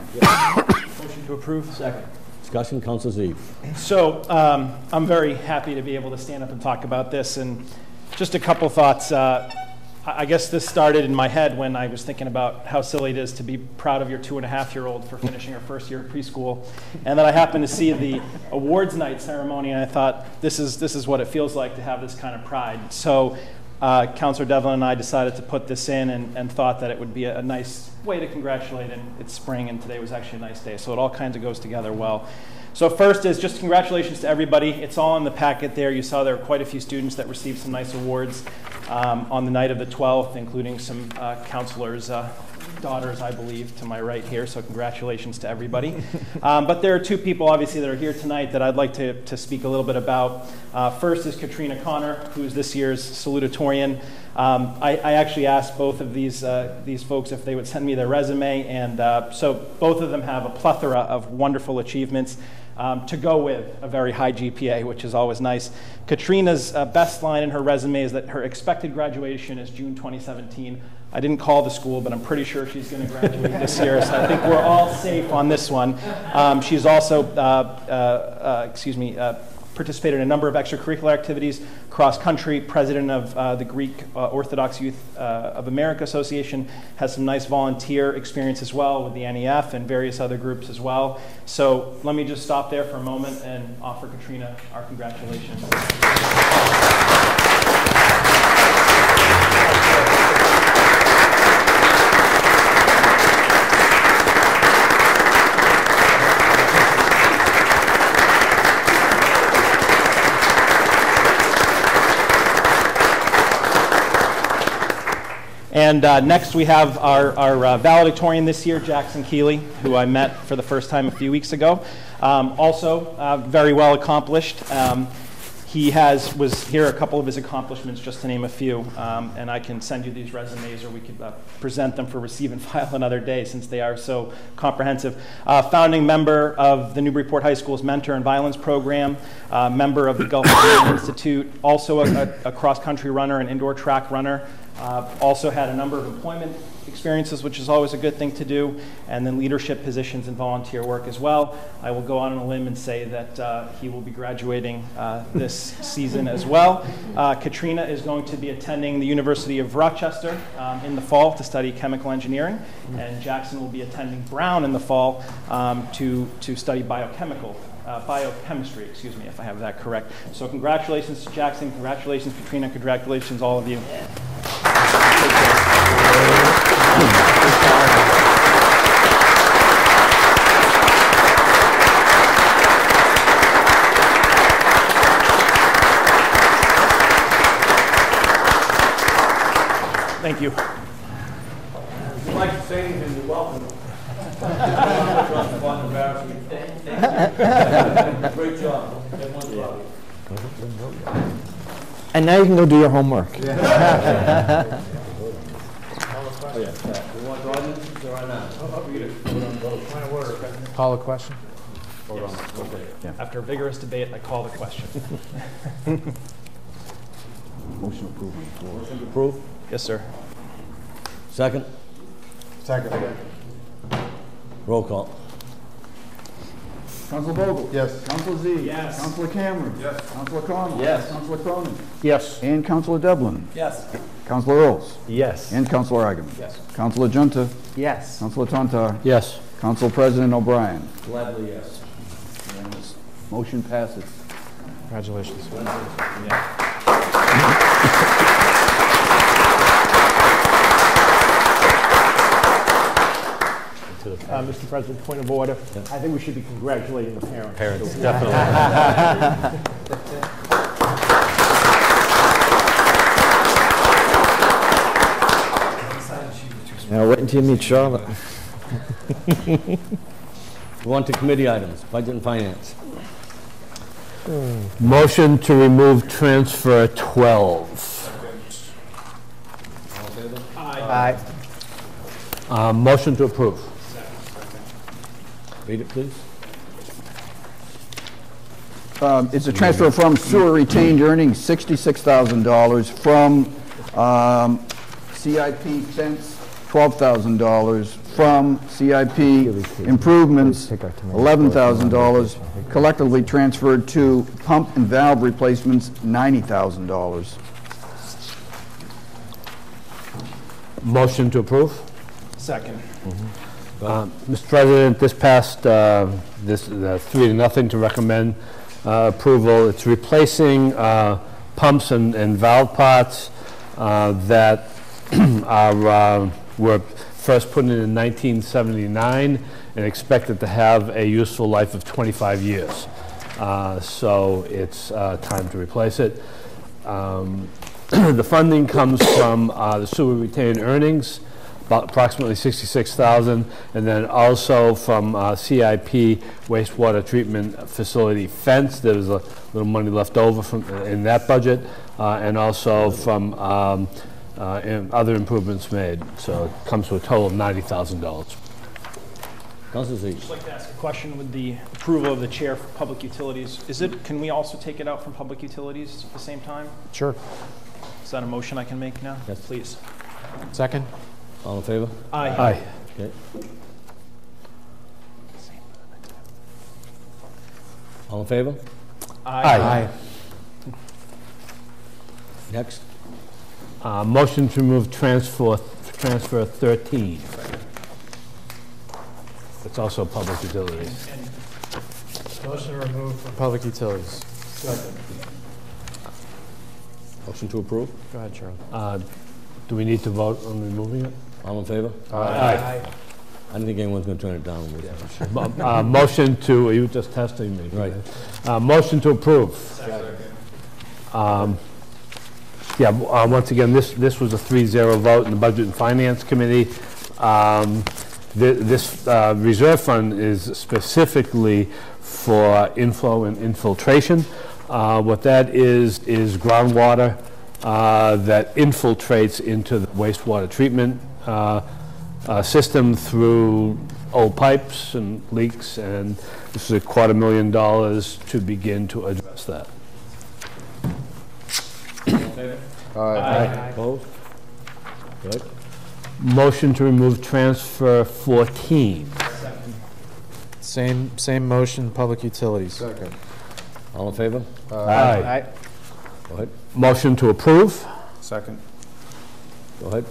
Motion to approve. Second. Discussion, Councilor Zeed. So um, I'm very happy to be able to stand up and talk about this. And just a couple thoughts. Uh, I guess this started in my head when I was thinking about how silly it is to be proud of your two and a half year old for finishing her first year of preschool. And then I happened to see the awards night ceremony, and I thought, this is, this is what it feels like to have this kind of pride. So uh, Councilor Devlin and I decided to put this in and, and thought that it would be a, a nice way to congratulate. And it's spring, and today was actually a nice day. So it all kind of goes together well. So first is just congratulations to everybody. It's all in the packet there. You saw there were quite a few students that received some nice awards um, on the night of the twelfth, including some uh, counselors' uh, daughters, I believe, to my right here. So congratulations to everybody. Um, but there are two people, obviously, that are here tonight that I'd like to, to speak a little bit about. Uh, first is Katrina Connor, who is this year's salutatorian. Um, I, I actually asked both of these, uh, these folks if they would send me their resume, and uh, so both of them have a plethora of wonderful achievements. Um, to go with a very high G P A, which is always nice. Katrina's uh, best line in her resume is that her expected graduation is June twenty seventeen. I didn't call the school, but I'm pretty sure she's going to graduate this year, so I think we're all safe on this one. Um, she's also, uh, uh, uh, excuse me, uh, participated in a number of extracurricular activities, cross-country, president of uh, the Greek uh, Orthodox Youth uh, of America Association, has some nice volunteer experience as well with the N E F and various other groups as well. So let me just stop there for a moment and offer Katrina our congratulations. And uh, next we have our, our uh, valedictorian this year, Jackson Keeley, who I met for the first time a few weeks ago. Um, also uh, very well accomplished. Um, he has, was here a couple of his accomplishments, just to name a few. Um, and I can send you these resumes, or we could uh, present them for receive and file another day, since they are so comprehensive. Uh, founding member of the Newburyport High School's Mentor in Violence program, uh, member of the Gulf Coast Institute, also a, a, a cross-country runner and indoor track runner. Uh, also had a number of employment experiences, which is always a good thing to do, and then leadership positions and volunteer work as well. I will go on a limb and say that uh, he will be graduating uh, this season as well. Uh, Katrina is going to be attending the University of Rochester um, in the fall to study chemical engineering, and Jackson will be attending Brown in the fall um, to, to study biochemical Uh, biochemistry, excuse me, if I have that correct. So congratulations to Jackson, congratulations Katrina, congratulations all of you. Thank you. If you'd like to say anything, you're welcome. Great job. And now you can go do your homework. Call a question? Hold on. Yeah. After a vigorous debate, I call the question. Motion approved. Motion to approve? Yes, sir. Second? Second. Roll call. Councilor Vogel? Yes. Councilor Z? Yes. Councilor Cameron? Yes. Councilor Connell? Yes. Councilor Cronin? Yes. And Councilor Devlin? Yes. Councilor Earls? Yes. And Councilor Agaman? Yes. Councilor Junta? Yes. Councilor Tontar? Yes. Council President O'Brien? Gladly, yes. Motion passes. Congratulations. Uh, Mister President, point of order. Yeah. I think we should be congratulating the parents. Parents, definitely. Now wait until you meet Charlotte. Go on to committee items, budget and finance. Motion to remove transfer twelve. Aye. Uh, motion to approve. Read it, please. Um, It's a transfer from sewer retained earnings, sixty-six thousand dollars, from um, C I P fence, twelve thousand dollars, from C I P improvements, eleven thousand dollars, collectively transferred to pump and valve replacements, ninety thousand dollars. Motion to approve. Second. Uh, Mister President, this passed uh, this uh, three to nothing to recommend uh, approval. It's replacing uh, pumps and, and valve parts uh, that are uh, were first put in in nineteen seventy-nine and expected to have a useful life of twenty-five years. Uh, so it's uh, time to replace it. Um, the funding comes from uh, the sewer retained earnings, about approximately sixty-six thousand dollars, and then also from uh, C I P wastewater treatment facility fence. There was a little money left over from in that budget, uh, and also from um, uh, in other improvements made. So it comes to a total of ninety thousand dollars. Councilor Z. I'd just like to ask a question with the approval of the chair for public utilities. Is it? Can we also take it out from public utilities at the same time? Sure. Is that a motion I can make now? Yes, please. Second. All in favor? Aye. Aye. Okay. All in favor? Aye. Aye. Next. Uh, motion to remove transfer transfer thirteen. It's also public utilities. Motion to remove from public utilities. Motion to approve? Go ahead, Charlie. Uh, do we need to vote on removing it? All in favor? Aye. Aye. I don't think anyone's going to turn it down. Mo- uh, motion to, you were just testing me. Right. Uh, motion to approve. Um, yeah, uh, once again, this, this was a three zero vote in the Budget and Finance Committee. Um, th this uh, reserve fund is specifically for inflow and infiltration. Uh, what that is, is groundwater uh, that infiltrates into the wastewater treatment uh, uh, system through old pipes and leaks, and this is a quarter million dollars to begin to address that. Aye. Aye. Opposed? Good. Motion to remove transfer fourteen. Same, same motion, public utilities. Second. All in favor? Aye. Go ahead. Motion to approve. Second. Go ahead.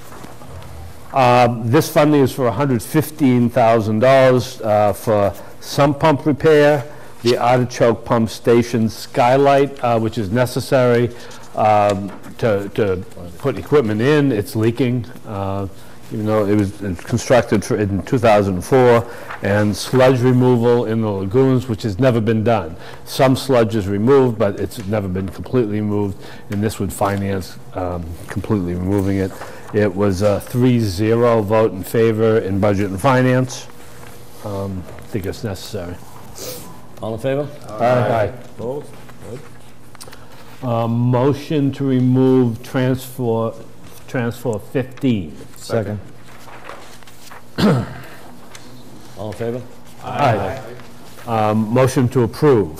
Uh, This funding is for one hundred fifteen thousand dollars uh, for sump pump repair, the Artichoke Pump Station skylight, uh, which is necessary um, to, to put equipment in. It's leaking, uh, even though it was constructed for, in two thousand four, and sludge removal in the lagoons, which has never been done. Some sludge is removed, but it's never been completely removed, and this would finance um, completely removing it. It was a three zero vote in favor in Budget and Finance. Um, I think it's necessary. All in favor? Aye. Opposed? Good. Uh, Motion to remove transfer, transfer fifteen. Second. All in favor? Aye. Um, Motion to approve.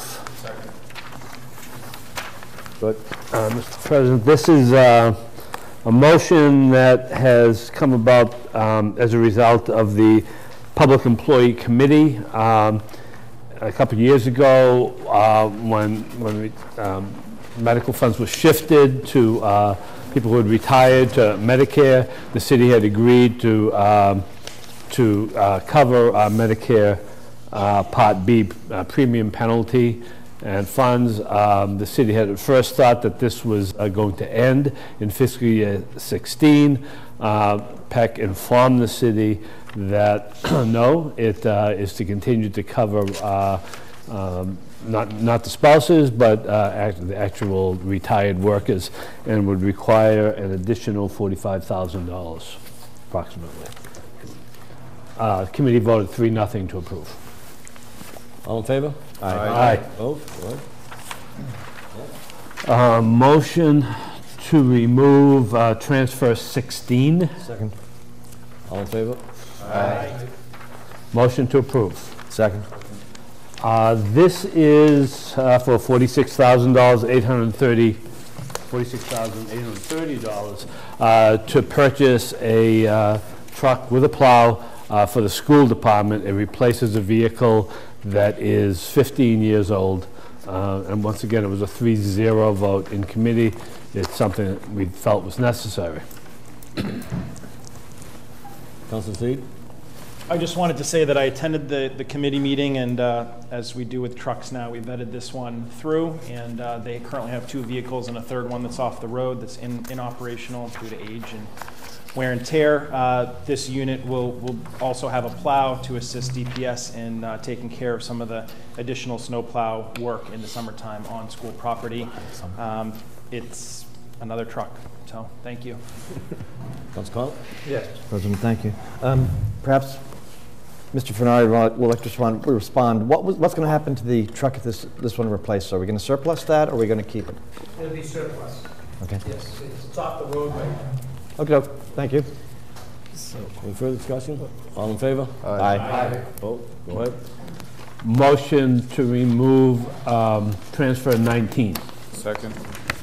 Good. Uh, Mister President, this is uh, a motion that has come about um, as a result of the Public Employee Committee. Um, a couple of years ago, uh, when, when we, um, medical funds were shifted to uh, people who had retired to Medicare, the city had agreed to, um, to uh, cover uh, Medicare uh, Part B uh, premium penalty and funds. Um, the city had at first thought that this was uh, going to end in fiscal year sixteen. Uh, P E C informed the city that no, it uh, is to continue to cover uh, um, not, not the spouses, but uh, act, the actual retired workers, and would require an additional forty-five thousand dollars approximately. Uh, committee voted three nothing to approve. All in favor? Aye. Aye. Opposed? Good. Uh, motion to remove uh, transfer sixteen. Second. All in favor? Aye. Motion to approve. Second. Uh, this is uh, for forty-six thousand dollars, eight hundred thirty, forty-six thousand eight hundred thirty dollars uh, to purchase a uh, truck with a plow uh, for the school department. It replaces a vehicle that is fifteen years old. Uh, and once again, it was a three zero vote in committee. It's something that we felt was necessary. Councilor Seed? I just wanted to say that I attended the, the committee meeting, and uh, as we do with trucks now, we vetted this one through, and uh, they currently have two vehicles and a third one that's off the road that's in, inoperational due to age and wear and tear. Uh, this unit will, will also have a plow to assist D P S in uh, taking care of some of the additional snow plow work in the summertime on school property. Um, it's another truck, so thank you. Councilor Connell? Yes. President, thank you. Um, perhaps Mister Fenari will will like to respond. respond. What was, what's going to happen to the truck if this, this one replaced? Are we going to surplus that, or are we going to keep it? It'll be surplus. Okay. Yes, it's off the road right now. Okay, okay. Thank you. So, any further discussion? All in favor? Aye. Aye. Vote. Go ahead. Motion to remove um, transfer nineteen. Second.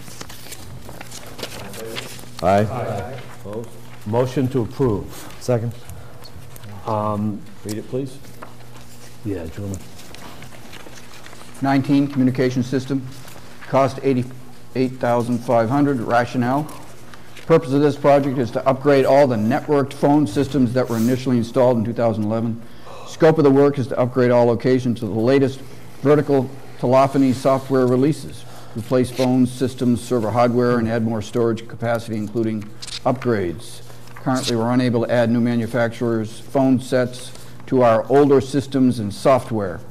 Aye. Aye. Opposed? Motion to approve. Second. Um, Read it, please. yeah, Julie. nineteen, communication system, cost eighty-eight thousand five hundred dollars. Rationale: purpose of this project is to upgrade all the networked phone systems that were initially installed in two thousand eleven. Scope of the work is to upgrade all locations to the latest vertical telephony software releases, replace phones, systems, server hardware, and add more storage capacity, including upgrades. Currently, we're unable to add new manufacturers' phone sets to our older systems and software.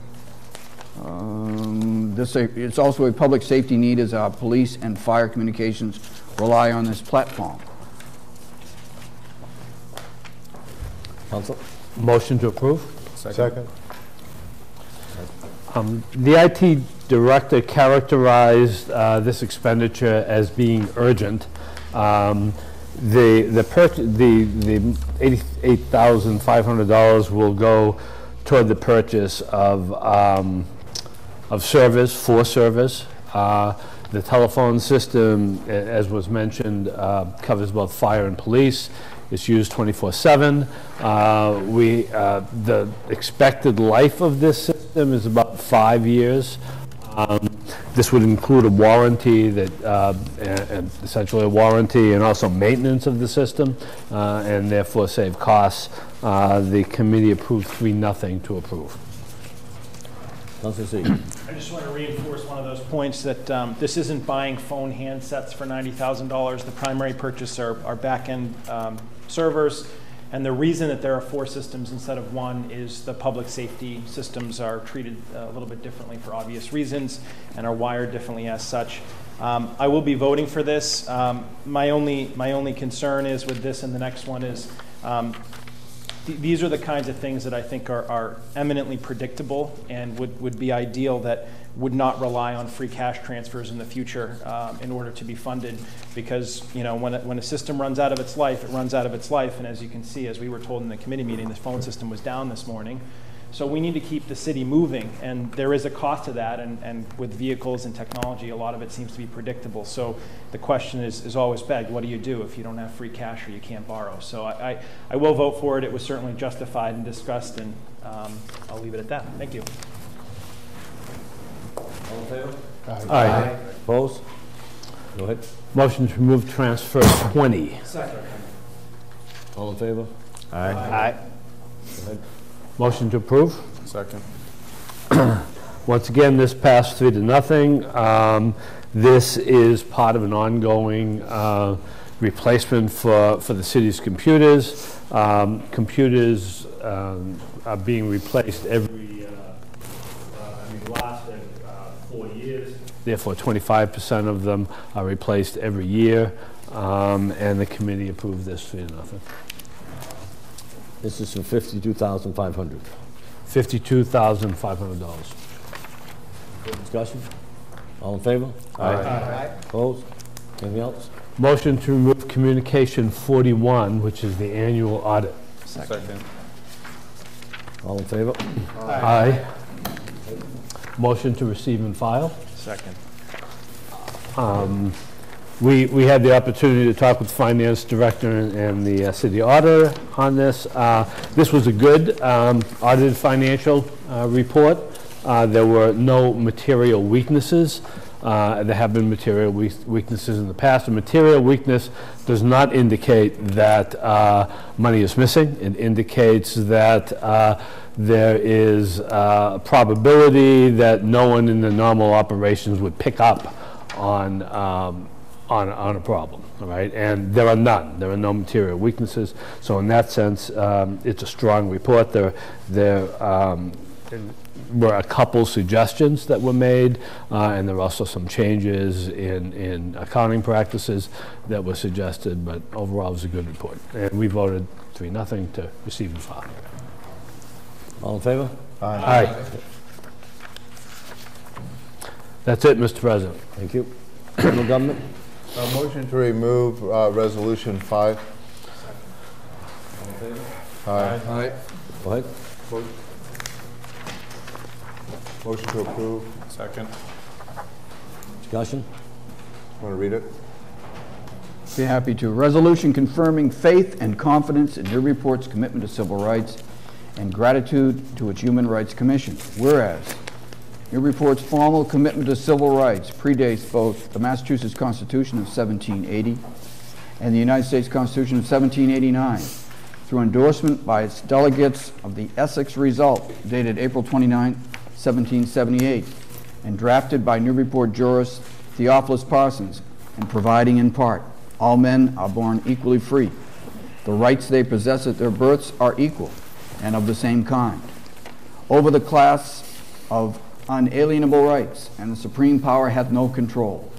Um, this a, it's also a public safety need, as our police and fire communications rely on this platform. Council? Motion to approve. Second. Um, The I T director characterized uh, this expenditure as being urgent. Um, The the purch- the the eighty-eight thousand five hundred dollars will go toward the purchase of um, of servers, for servers. Uh, The telephone system, a- as was mentioned, uh, covers both fire and police. It's used twenty-four seven. Uh, We, uh, the expected life of this system is about five years. Um, This would include a warranty that, uh, and and essentially a warranty and also maintenance of the system, uh, and therefore save costs. Uh, The committee approved three, nothing to approve. Councilor Z. I just want to reinforce one of those points that um, this isn't buying phone handsets for ninety thousand dollars. The primary purchase are, are back-end um, servers. And the reason that there are four systems instead of one is the public safety systems are treated a little bit differently for obvious reasons and are wired differently as such. Um, I will be voting for this. Um, my only my only concern is with this and the next one is um, th these are the kinds of things that I think are, are eminently predictable and would, would be ideal that would not rely on free cash transfers in the future um, in order to be funded, because you know when a, when a system runs out of its life, it runs out of its life. And as you can see, as we were told in the committee meeting, the phone system was down this morning. So we need to keep the city moving, and there is a cost to that, and, and with vehicles and technology, a lot of it seems to be predictable. So the question is, is always begged, what do you do if you don't have free cash or you can't borrow? So I, I, I will vote for it. It was certainly justified and discussed, and um, I'll leave it at that. Thank you. All in favor? Aye. Aye. Opposed? Go ahead. Motion to remove transfer twenty. Second. All in favor? Aye. Aye. Go ahead. Motion to approve. Second. Once again, this passed three to nothing. Um, This is part of an ongoing uh, replacement for, for the city's computers. Um, Computers um, are being replaced every, uh, uh, I mean, last uh, four years. Therefore, twenty-five percent of them are replaced every year, um, and the committee approved this three to nothing. This is for fifty-two thousand five hundred dollars. fifty-two thousand five hundred dollars. Discussion? All in favor? Aye. Aye. Opposed? Anything else? Motion to remove communication forty-one, which is the annual audit. Second. All in favor? Aye. Motion to receive and file. Second. Um, We, we had the opportunity to talk with the finance director and, and the uh, city auditor on this. Uh, this was a good um, audited financial uh, report. Uh, there were no material weaknesses. Uh, there have been material we weaknesses in the past. A material weakness does not indicate that uh, money is missing. It indicates that uh, there is uh, a probability that no one in the normal operations would pick up on um, On, on a problem, all right? And there are none. There are no material weaknesses. So in that sense, um, it's a strong report. There, there um, were a couple suggestions that were made, uh, and there were also some changes in, in accounting practices that were suggested, but overall it was a good report. And we voted three nothing to receive and file. All in favor? Aye. Aye. That's it, Mister President. Thank you. General government? A motion to remove uh, resolution five. All in favor? Aye. Aye. Go ahead. Motion to approve. Second. Discussion? Want to read it? Be happy to. Resolution confirming faith and confidence in Newburyport's commitment to civil rights and gratitude to its Human Rights Commission. Whereas Newburyport's formal commitment to civil rights predates both the Massachusetts Constitution of seventeen eighty and the United States Constitution of seventeen eighty-nine through endorsement by its delegates of the Essex Result dated April twenty-ninth, seventeen seventy-eight, and drafted by Newburyport jurist Theophilus Parsons, and providing in part, all men are born equally free. The rights they possess at their births are equal and of the same kind. Over the class of unalienable rights, and the supreme power hath no control.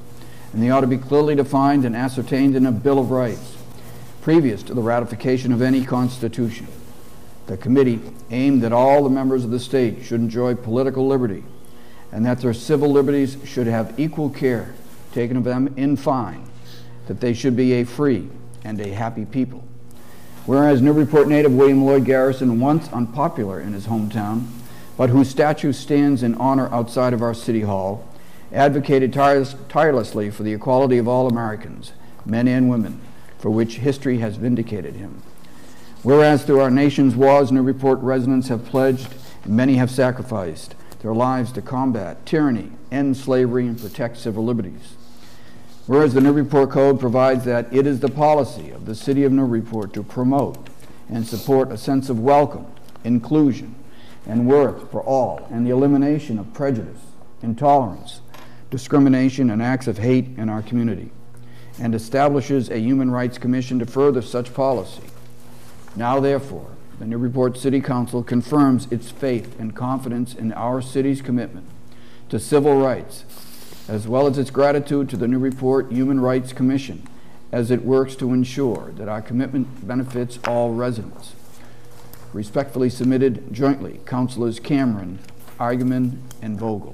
and they ought to be clearly defined and ascertained in a Bill of Rights, previous to the ratification of any constitution. The committee aimed that all the members of the state should enjoy political liberty, and that their civil liberties should have equal care taken of them in fine, that they should be a free and a happy people. Whereas Newburyport native William Lloyd Garrison, once unpopular in his hometown, but whose statue stands in honor outside of our City Hall, advocated tireless, tirelessly for the equality of all Americans, men and women, for which history has vindicated him. Whereas through our nation's wars, Newburyport residents have pledged, and many have sacrificed, their lives to combat tyranny, end slavery, and protect civil liberties. Whereas the Newburyport Code provides that it is the policy of the City of Newburyport to promote and support a sense of welcome, inclusion, and worth for all, and the elimination of prejudice, intolerance, discrimination, and acts of hate in our community, and establishes a Human Rights Commission to further such policy. Now, therefore, the Newburyport City Council confirms its faith and confidence in our city's commitment to civil rights, as well as its gratitude to the Newburyport Human Rights Commission as it works to ensure that our commitment benefits all residents. Respectfully submitted jointly, Councilors Cameron, Eigenman, and Vogel.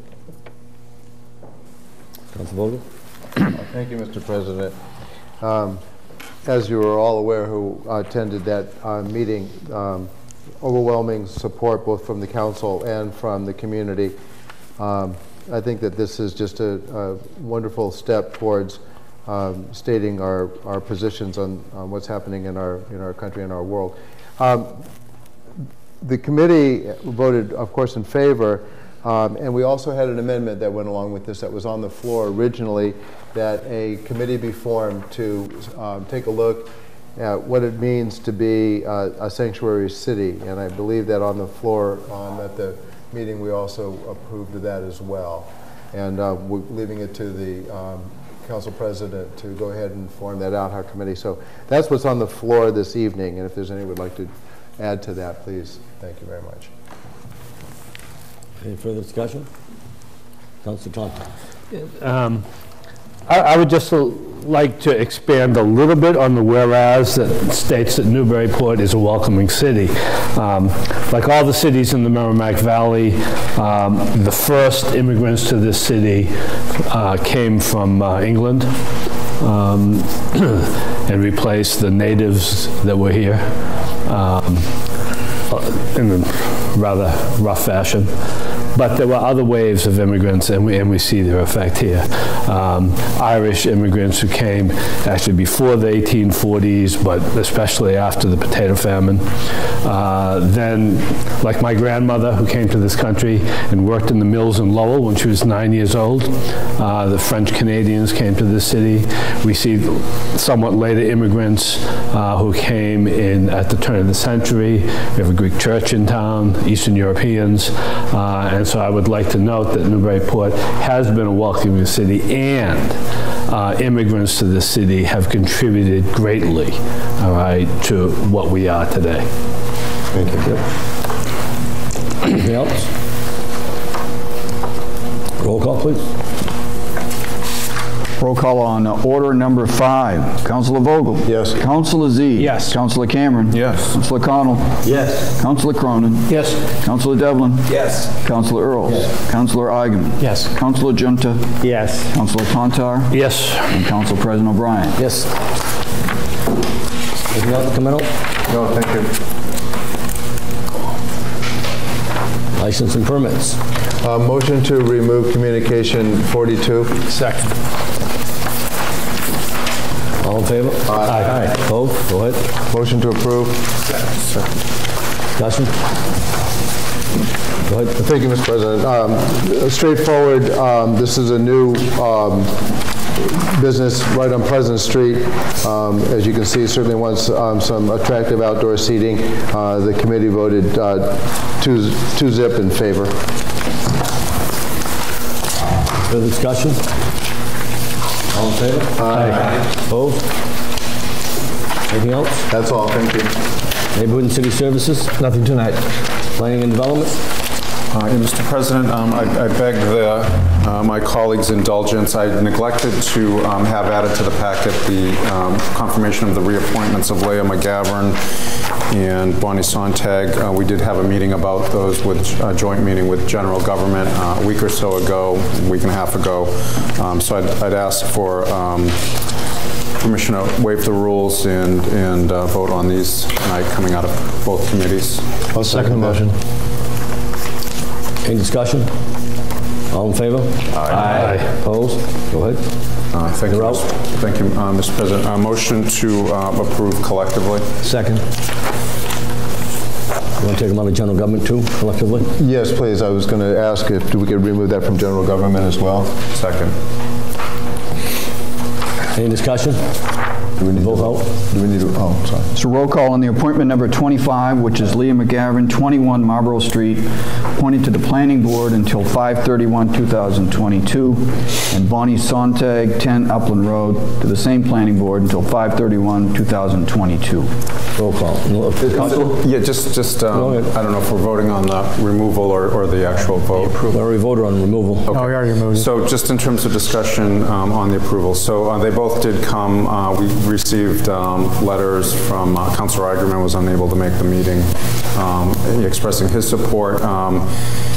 Councilor Vogel. Thank you, Mister President. Um, as you are all aware who attended that uh, meeting, um, overwhelming support both from the council and from the community. Um, I think that this is just a, a wonderful step towards um, stating our, our positions on, on what's happening in our, in our country and our world. Um, the committee voted, of course, in favor, um, and we also had an amendment that went along with this that was on the floor originally, that a committee be formed to um, take a look at what it means to be uh, a sanctuary city. And I believe that on the floor um, at the meeting we also approved of that as well. And uh, we're leaving it to the um, council president to go ahead and form that out, our committee. So that's what's on the floor this evening. And if there's anyone who would like to add to that, please. Thank you very much. Any further discussion? Councilor Thompson. Um, I, I would just like to expand a little bit on the whereas that states that Newburyport is a welcoming city. Um, like all the cities in the Merrimack Valley, um, the first immigrants to this city uh, came from uh, England um, and replaced the natives that were here um, in a rather rough fashion. But there were other waves of immigrants, and we, and we see their effect here. Um, Irish immigrants who came actually before the eighteen forties, but especially after the potato famine. Uh, then, like my grandmother, who came to this country and worked in the mills in Lowell when she was nine years old. Uh, the French Canadians came to this city. We see somewhat later immigrants uh, who came in at the turn of the century. We have a Greek church in town, Eastern Europeans, uh, and so I would like to note that Newburyport has been a welcoming city, and uh, immigrants to this city have contributed greatly, all right, to what we are today. Thank you. Anything else? Roll call, please. Roll call on order number five. Councilor Vogel? Yes. Councilor Z? Yes. Councilor Cameron? Yes. Councilor Connell? Yes. Councilor Cronin? Yes. Councilor Devlin? Yes. Councilor Earls? Yes. Councilor Eigenman? Yes. Councilor Junta? Yes. Councilor Tontar? Yes. And Council President O'Brien? Yes. Anything else coming out? No, thank you. License and permits. Uh, motion to remove communication forty-two. Second. All in favor? Aye. Aye. Opposed? Go ahead. Motion to approve. Discussion? Go ahead. Thank you, Mister President. Um, straightforward, um, this is a new um, business right on Pleasant Street. Um, as you can see, certainly wants um, some attractive outdoor seating. Uh, the committee voted uh, two, two zip in favor. Further discussion? All in favor? Aye. Opposed? Anything else? That's all. Thank you. Neighborhood and city services? Nothing tonight. Planning and development? Uh, yeah, Mister President, um, I, I beg the, uh, my colleagues' indulgence. I neglected to um, have added to the packet the um, confirmation of the reappointments of Leah McGavern and Bonnie Sontag. Uh, we did have a meeting about those with a joint meeting with General Government uh, a week or so ago, a week and a half ago. Um, so I'd, I'd ask for um, permission to waive the rules and, and uh, vote on these tonight coming out of both committees. I'll second the motion. Any discussion? All in favor? Aye. Aye. Opposed? Go ahead. Uh, thank you, Mister Thank you, uh, Mister President. Uh, motion to uh, approve collectively. Second. You want to take them out of general government too, collectively? Yes, please. I was going to ask if we could remove that from general government as well. Second. Any discussion? Do we need to vote out? Do we need to? Oh, sorry. So roll call on the appointment number twenty-five, which is Leah McGavern, twenty-one Marlborough Street, appointed to the Planning Board until five thirty-one two thousand twenty-two, and Bonnie Sontag, ten Upland Road, to the same Planning Board until five thirty-one two thousand twenty-two. Roll call. Uh, yeah, just, just um, I don't know if we're voting on the removal or, or the actual vote. We already voted on removal. Okay. Oh, we already removed it. So just in terms of discussion um, on the approval, so uh, they both did come. Uh, we received um, letters from uh, Councilor Eigerman was unable to make the meeting, um, expressing his support. Um,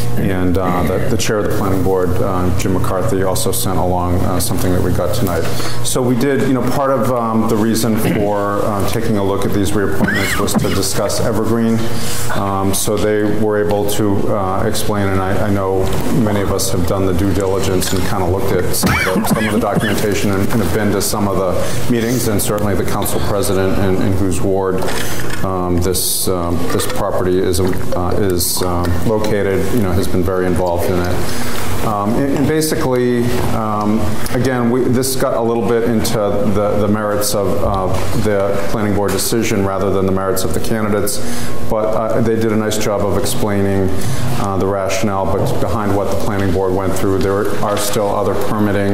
And uh, the, the chair of the planning board, uh, Jim McCarthy, also sent along uh, something that we got tonight. So we did, you know, part of um, the reason for uh, taking a look at these reappointments was to discuss Evergreen. Um, so they were able to uh, explain, and I, I know many of us have done the due diligence and kind of looked at some of the, some of the documentation and, and have been to some of the meetings, and certainly the council president in, in whose ward um, this um, this property is uh, is um, located, you know, has been very involved in it. Um, and, and basically, um, again, we, this got a little bit into the, the merits of uh, the planning board decision rather than the merits of the candidates, but uh, they did a nice job of explaining uh, the rationale, but behind what the planning board went through. There are still other permitting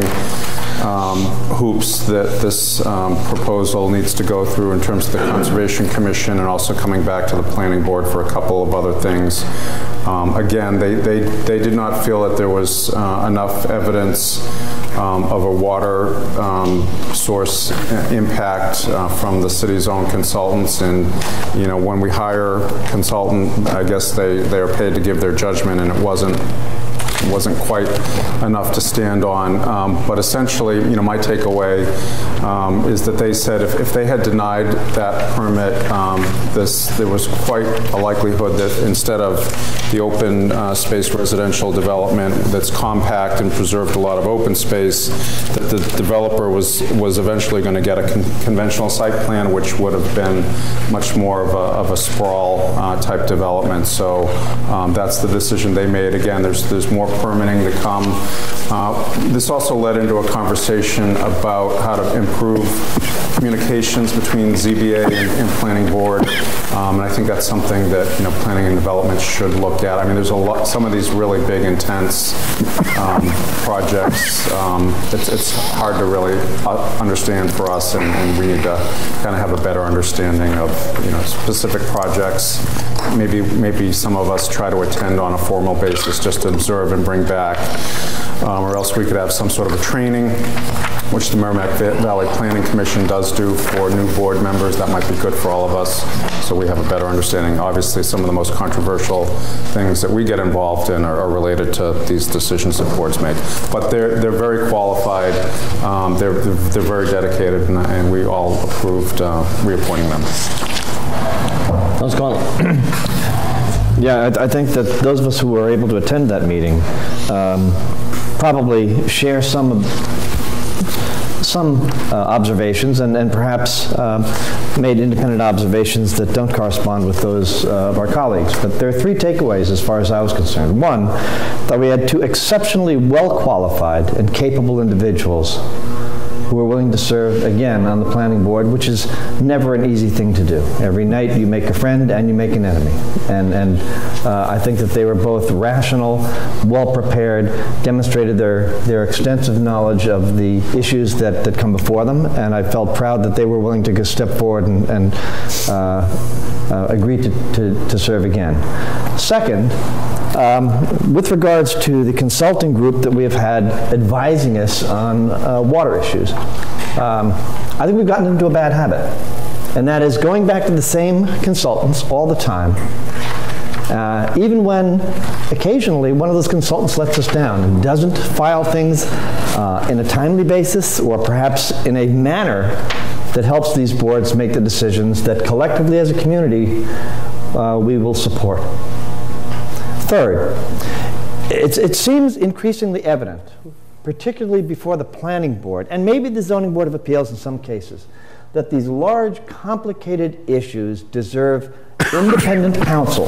Um, hoops that this um, proposal needs to go through in terms of the Conservation Commission, and also coming back to the Planning Board for a couple of other things. Um, again, they, they, they did not feel that there was uh, enough evidence um, of a water um, source impact uh, from the city's own consultants. And, you know, when we hire a consultant, I guess they, they are paid to give their judgment, and it wasn't wasn't quite enough to stand on. Um, but essentially, you know, my takeaway um, is that they said if, if they had denied that permit, um, this there was quite a likelihood that instead of the open uh, space residential development that's compact and preserved a lot of open space, that the developer was was eventually going to get a con conventional site plan, which would have been much more of a, of a sprawl uh, type development. So um, that's the decision they made. Again, there's there's more permitting to come. Uh, this also led into a conversation about how to improve communications between Z B A and, and Planning Board, um, and I think that's something that, you know, planning and development should look at. I mean, there's a lot, some of these really big, intense um, projects. Um, it's, it's hard to really uh, understand for us, and, and we need to kind of have a better understanding of, you know, specific projects. Maybe, maybe some of us try to attend on a formal basis just to observe and bring back, um, or else we could have some sort of a training, which the Merrimack Valley Planning Commission does do for new board members. That might be good for all of us, so we have a better understanding. Obviously, some of the most controversial things that we get involved in are, are related to these decisions that boards make. But they're they're very qualified. Um, they're, they're they're very dedicated, and, and we all approved uh, reappointing them. Let's go. Yeah, I, I think that those of us who were able to attend that meeting um, probably share some of some uh, observations, and, and perhaps um, made independent observations that don't correspond with those uh, of our colleagues. But there are three takeaways as far as I was concerned. One, that we had two exceptionally well-qualified and capable individuals who are willing to serve again on the planning board, which is never an easy thing to do. Every night you make a friend and you make an enemy. And, and uh, I think that they were both rational, well-prepared, demonstrated their, their extensive knowledge of the issues that, that come before them, and I felt proud that they were willing to go step forward and, and uh, uh, agreed to, to, to serve again. Second, um, with regards to the consulting group that we have had advising us on uh, water issues, um, I think we've gotten into a bad habit, and that is going back to the same consultants all the time, uh, even when occasionally one of those consultants lets us down and doesn't file things uh, in a timely basis, or perhaps in a manner that helps these boards make the decisions that collectively as a community uh, we will support. Third, it's, it seems increasingly evident, particularly before the Planning Board, and maybe the Zoning Board of Appeals in some cases, that these large, complicated issues deserve independent counsel.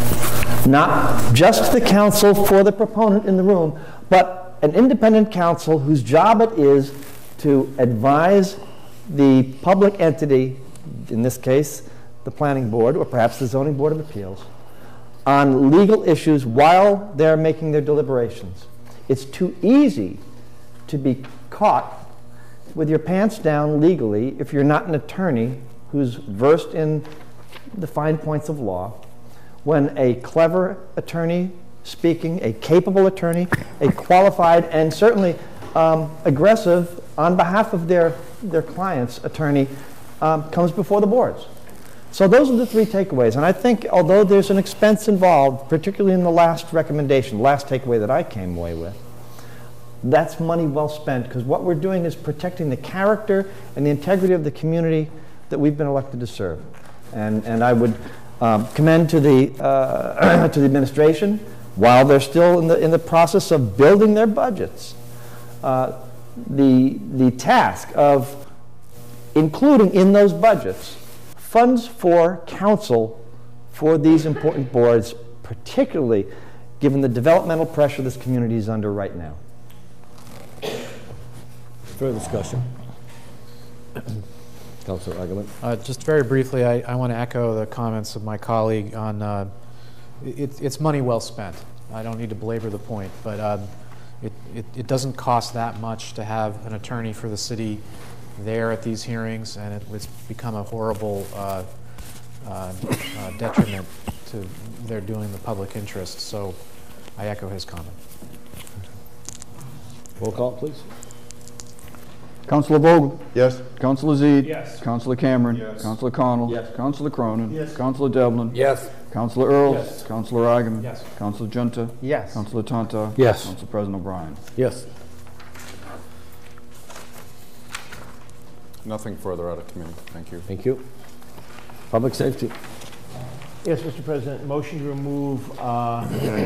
Not just the counsel for the proponent in the room, but an independent counsel whose job it is to advise the public entity, in this case, the Planning Board, or perhaps the Zoning Board of Appeals, on legal issues while they're making their deliberations. It's too easy to be caught with your pants down legally if you're not an attorney who's versed in the fine points of law, when a clever attorney speaking, a capable attorney, a qualified and certainly um, aggressive on behalf of their, their client's attorney um, comes before the boards. So those are the three takeaways. And I think although there's an expense involved, particularly in the last recommendation, last takeaway that I came away with, that's money well spent, because what we're doing is protecting the character and the integrity of the community that we've been elected to serve. And, and I would um, commend to the, uh, to the administration, while they're still in the, in the process of building their budgets, uh, the, the task of including in those budgets funds for counsel for these important boards, particularly given the developmental pressure this community is under right now. Further discussion. Councilor Agaman. Uh, just very briefly, I, I want to echo the comments of my colleague on uh, it, it's money well spent. I don't need to belabor the point, but um, it, it, it doesn't cost that much to have an attorney for the city there at these hearings, and it, it's become a horrible uh, uh, uh, detriment to their doing the public interest. So I echo his comment. Roll call, please. Councilor Vogel? Yes. Councilor Zede? Yes. Councilor Cameron? Yes. Councilor Connell? Yes. Councilor Cronin? Yes. Councilor Devlin? Yes. Councilor Earls? Yes. Councilor Agaman? Yes. Councilor Junta? Yes. Councilor Tonto? Yes. Council President O'Brien? Yes. Nothing further out of committee. Thank you. Thank you. Public safety. Yes, Mister President, motion to remove uh,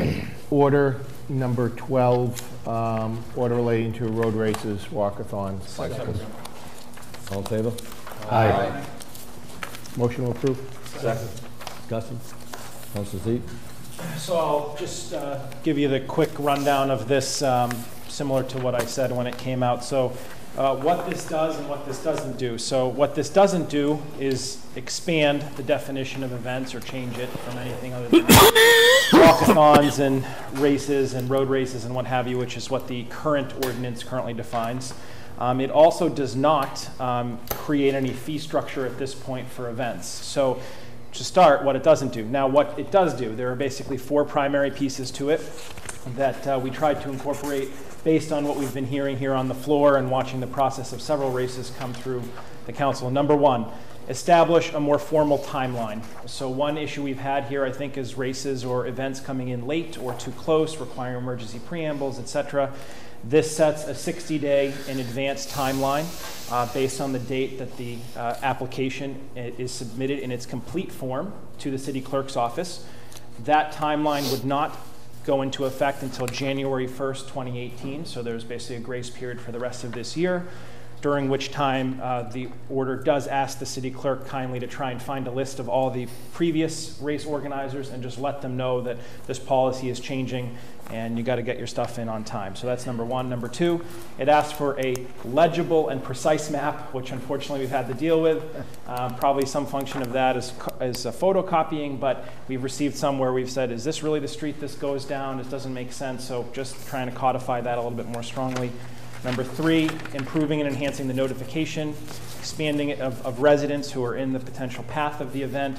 order number twelve, um, order relating to road races, walkathons, bicycles. All in favor? Aye. Motion to approve. Second. Discussion. Councilor Zede. So I'll just uh, give you the quick rundown of this, um, similar to what I said when it came out. So uh, what this does and what this doesn't do. So what this doesn't do is expand the definition of events or change it from anything other than walkathons and races and road races and what have you, which is what the current ordinance currently defines. Um, it also does not um, create any fee structure at this point for events. So to start, what it doesn't do. Now, what it does do, there are basically four primary pieces to it that uh, we tried to incorporate based on what we've been hearing here on the floor and watching the process of several races come through the council. Number one, establish a more formal timeline. So one issue we've had here, I think, is races or events coming in late or too close, requiring emergency preambles, et cetera. This sets a sixty day in advance timeline uh, based on the date that the uh, application is submitted in its complete form to the city clerk's office. That timeline would not go into effect until January first, twenty eighteen, so there's basically a grace period for the rest of this year, during which time uh, the order does ask the city clerk kindly to try and find a list of all the previous race organizers and just let them know that this policy is changing and you got to get your stuff in on time. So that's number one. Number two, it asks for a legible and precise map, which unfortunately we've had to deal with. Um, probably some function of that is, is uh, photocopying, but we've received some where we've said, is this really the street this goes down? It doesn't make sense, so just trying to codify that a little bit more strongly. Number three, improving and enhancing the notification, expanding it of, of residents who are in the potential path of the event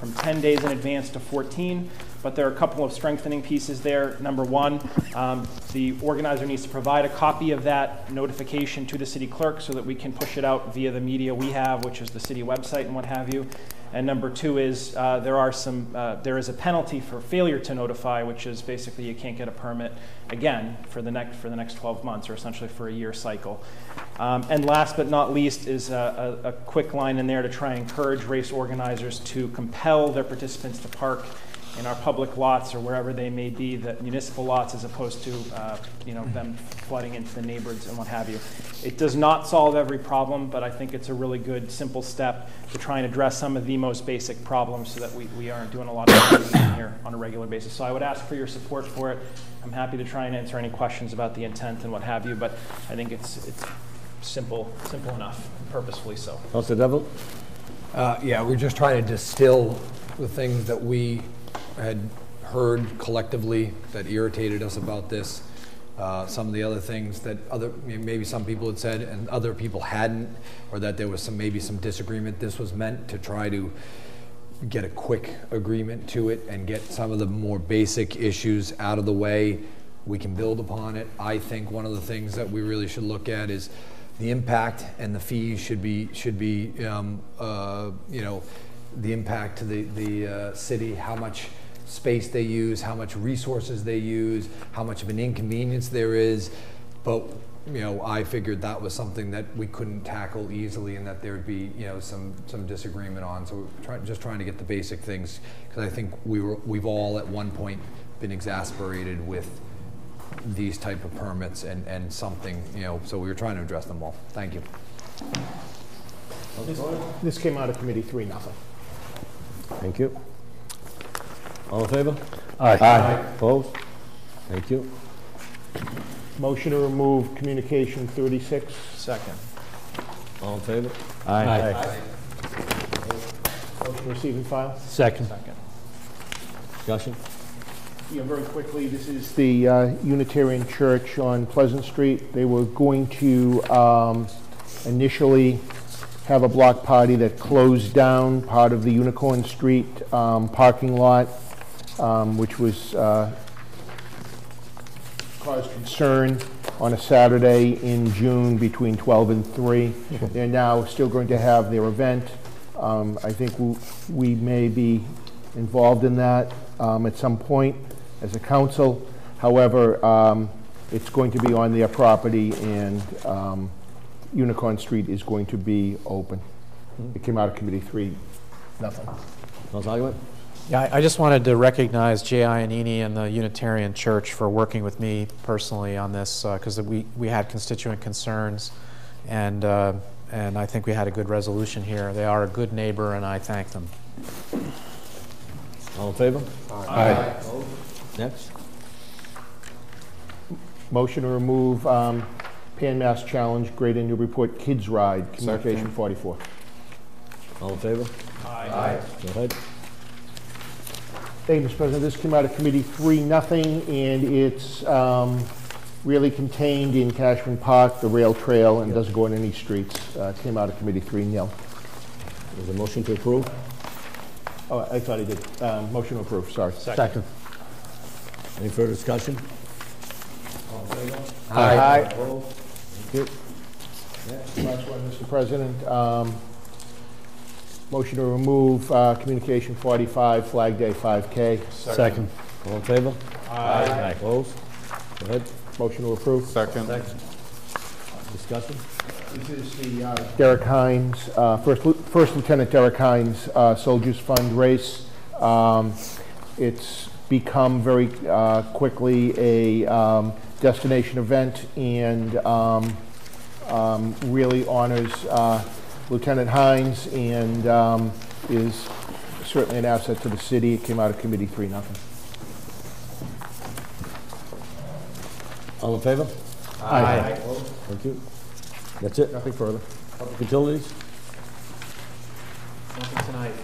from ten days in advance to fourteen, but there are a couple of strengthening pieces there. Number one, um, the organizer needs to provide a copy of that notification to the city clerk so that we can push it out via the media we have, which is the city website and what have you. And number two is uh, there are some uh, there is a penalty for failure to notify, which is basically you can't get a permit again for the next for the next twelve months, or essentially for a year cycle. Um, and last but not least is a, a, a quick line in there to try and encourage race organizers to compel their participants to park in our public lots or wherever they may be, the municipal lots, as opposed to uh, you know them flooding into the neighborhoods and what have you. It does not solve every problem, but I think it's a really good, simple step to try and address some of the most basic problems so that we, we aren't doing a lot of things here on a regular basis. So I would ask for your support for it. I'm happy to try and answer any questions about the intent and what have you, but I think it's it's simple, simple enough, purposefully so. Councilor Devil? Uh, yeah, we're just trying to distill the things that we had heard collectively that irritated us about this. Uh, some of the other things that other maybe some people had said and other people hadn't, or that there was some maybe some disagreement. This was meant to try to get a quick agreement to it and get some of the more basic issues out of the way. We can build upon it. I think one of the things that we really should look at is the impact, and the fees should be should be um, uh, you know, the impact to the the uh, city, how much space they use, how much resources they use, how much of an inconvenience there is. But you know, I figured that was something that we couldn't tackle easily, and that there'd be you know some some disagreement on. So we're try, just trying to get the basic things, because I think we were we've all at one point been exasperated with these type of permits and and something you know. So we were trying to address them all. Thank you. This, this came out of committee three nothing. Thank you. All in favor? Aye. Aye. Opposed? Thank you. Motion to remove communication thirty-six. Second. All in favor? Aye. Aye. Motion to receive and file. Second. Second. Discussion? Yeah, very quickly, this is the uh, Unitarian Church on Pleasant Street. They were going to um, initially have a block party that closed down part of the Unicorn Street um, parking lot, um, which was uh, caused concern on a Saturday in June between twelve and three. They're now still going to have their event. Um, I think we, we may be involved in that um, at some point as a council. However, um, it's going to be on their property, and um, Unicorn Street is going to be open. It came out of committee three, nothing. No argument? Yeah, I I just wanted to recognize J I Anini and the Unitarian Church for working with me personally on this, because uh, we, we had constituent concerns, and, uh, and I think we had a good resolution here. They are a good neighbor, and I thank them. All in favor? Aye. Aye. Next. Motion to remove um, Pan Mass Challenge Greater Newburyport Kids Ride, communication Second. forty-four. All in favor? Aye. Aye. Go ahead. Thank you, Mister President. This came out of committee three nothing, and it's um, really contained in Cashman Park, the rail trail, and doesn't go on any streets. Uh, it came out of committee three nil. There's a motion to approve. Oh, I thought I did. Um, motion to approve, sorry. Second. Any further discussion? All in favor? Aye. Aye. Opposed? Thank you. Next, last one, Mister President. Um, motion to remove uh, communication forty-five, Flag Day five K. Second. All in favor? Aye. Aye. Opposed? Go ahead. Motion to approve. Second. Second. Discussion? This is the uh, Derek Hines, uh, First, Lieu- First Lieutenant Derek Hines uh, Soldiers Fund race. Um, it's become very uh, quickly a um, destination event, and um, um, really honors uh, Lieutenant Hines, and um, is certainly an asset to the city. It came out of committee three nothing. All in favor? Aye. Thank you. That's it? Nothing further. Public utilities? Nothing tonight.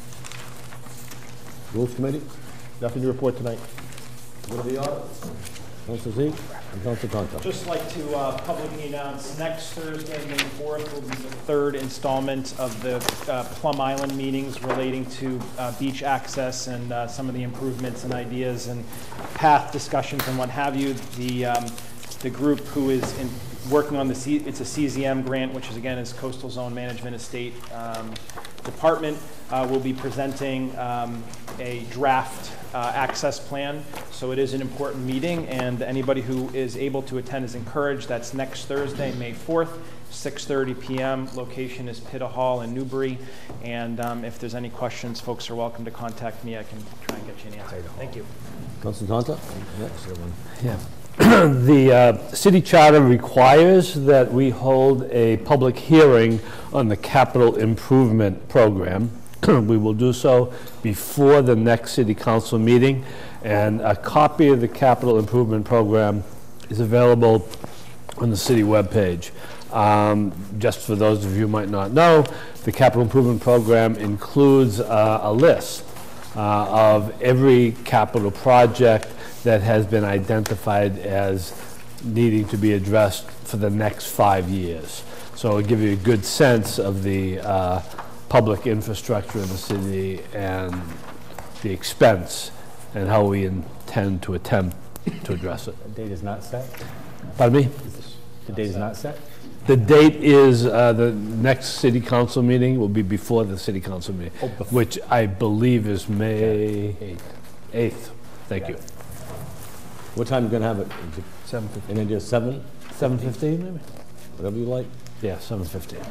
Rules Committee? Nothing to report tonight. What are the audits? Councilor Z and Councilor Conto. Just like to uh, publicly announce next Thursday, May fourth, will be the third installment of the uh, Plum Island meetings relating to uh, beach access and uh, some of the improvements and ideas and path discussions and what have you. The um, the group who is in, working on the C, it's a C Z M grant, which is again is Coastal Zone Management Estate um, Department, uh, will be presenting um, a draft Uh, access plan. So it is an important meeting, and anybody who is able to attend is encouraged. That's next Thursday, May fourth, six thirty p m Location is Pitta Hall in Newbury. And um, if there's any questions, folks are welcome to contact me. I can try and get you an answer. Thank you. Councilor Conto? Next. Yeah. The uh, city charter requires that we hold a public hearing on the capital improvement program. We will do so before the next city council meeting, and a copy of the capital improvement program is available on the city webpage. Um, just for those of you who might not know, the capital improvement program includes uh, a list uh, of every capital project that has been identified as needing to be addressed for the next five years. So it'll give you a good sense of the uh, public infrastructure in the city and the expense and how we intend to attempt to address it. The date is not set? Pardon me? The date is not set? The date is, uh, the next city council meeting will be before the city council meeting, Oh, bef- which I believe is May Eighth. eighth. Thank you. What time are you going to have it? Is it seven fifteen. Any idea, seven? seven fifteen, maybe? Whatever you like. Yeah, seven fifteen.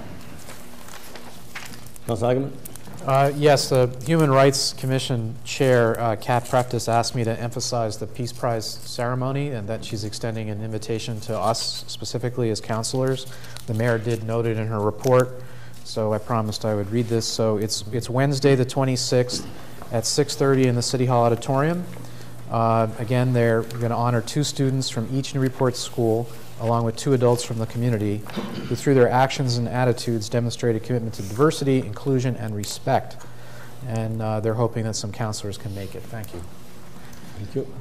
Councilor Agaman? Uh, yes, the Human Rights Commission Chair, uh, Kat Preptis, asked me to emphasize the Peace Prize ceremony and that she's extending an invitation to us specifically as counselors. The mayor did note it in her report, so I promised I would read this. So it's, it's Wednesday the twenty-sixth at six thirty in the City Hall Auditorium. Uh, again, they're going to honor two students from each Newburyport school, along with two adults from the community, who through their actions and attitudes demonstrated commitment to diversity, inclusion, and respect. And uh, they're hoping that some counselors can make it. Thank you. Thank you.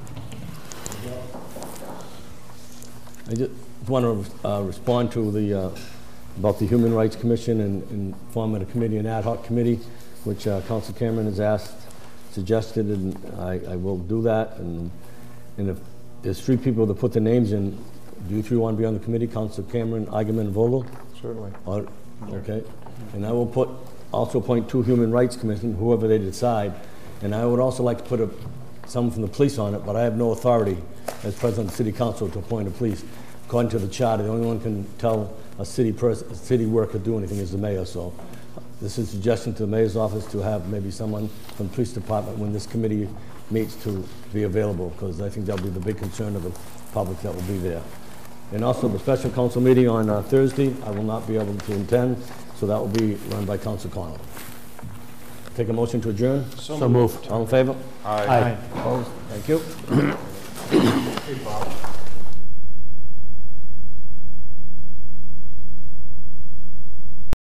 I just want to uh, respond to the, uh, about the Human Rights Commission and, and forming a committee, an ad hoc committee, which uh, Council Cameron has asked, suggested, and I, I will do that. And, and if there's three people that put their names in, do you three want to be on the committee? Councilor Cameron, Eigenman, Vogel? Certainly. Or, okay. And I will put, also appoint two Human Rights Commission, whoever they decide. And I would also like to put a, someone from the police on it, but I have no authority as president of the city council to appoint a police. According to the charter, the only one can tell a city person, a city worker to do anything is the mayor. So this is a suggestion to the mayor's office to have maybe someone from the police department when this committee meets to be available, because I think that'll be the big concern of the public that will be there. And also the special council meeting on uh, Thursday, I will not be able to attend, so that will be run by Council Connell. Take a motion to adjourn? So moved. All in favor? Aye. Aye. Opposed? Thank you. Hey, Bob.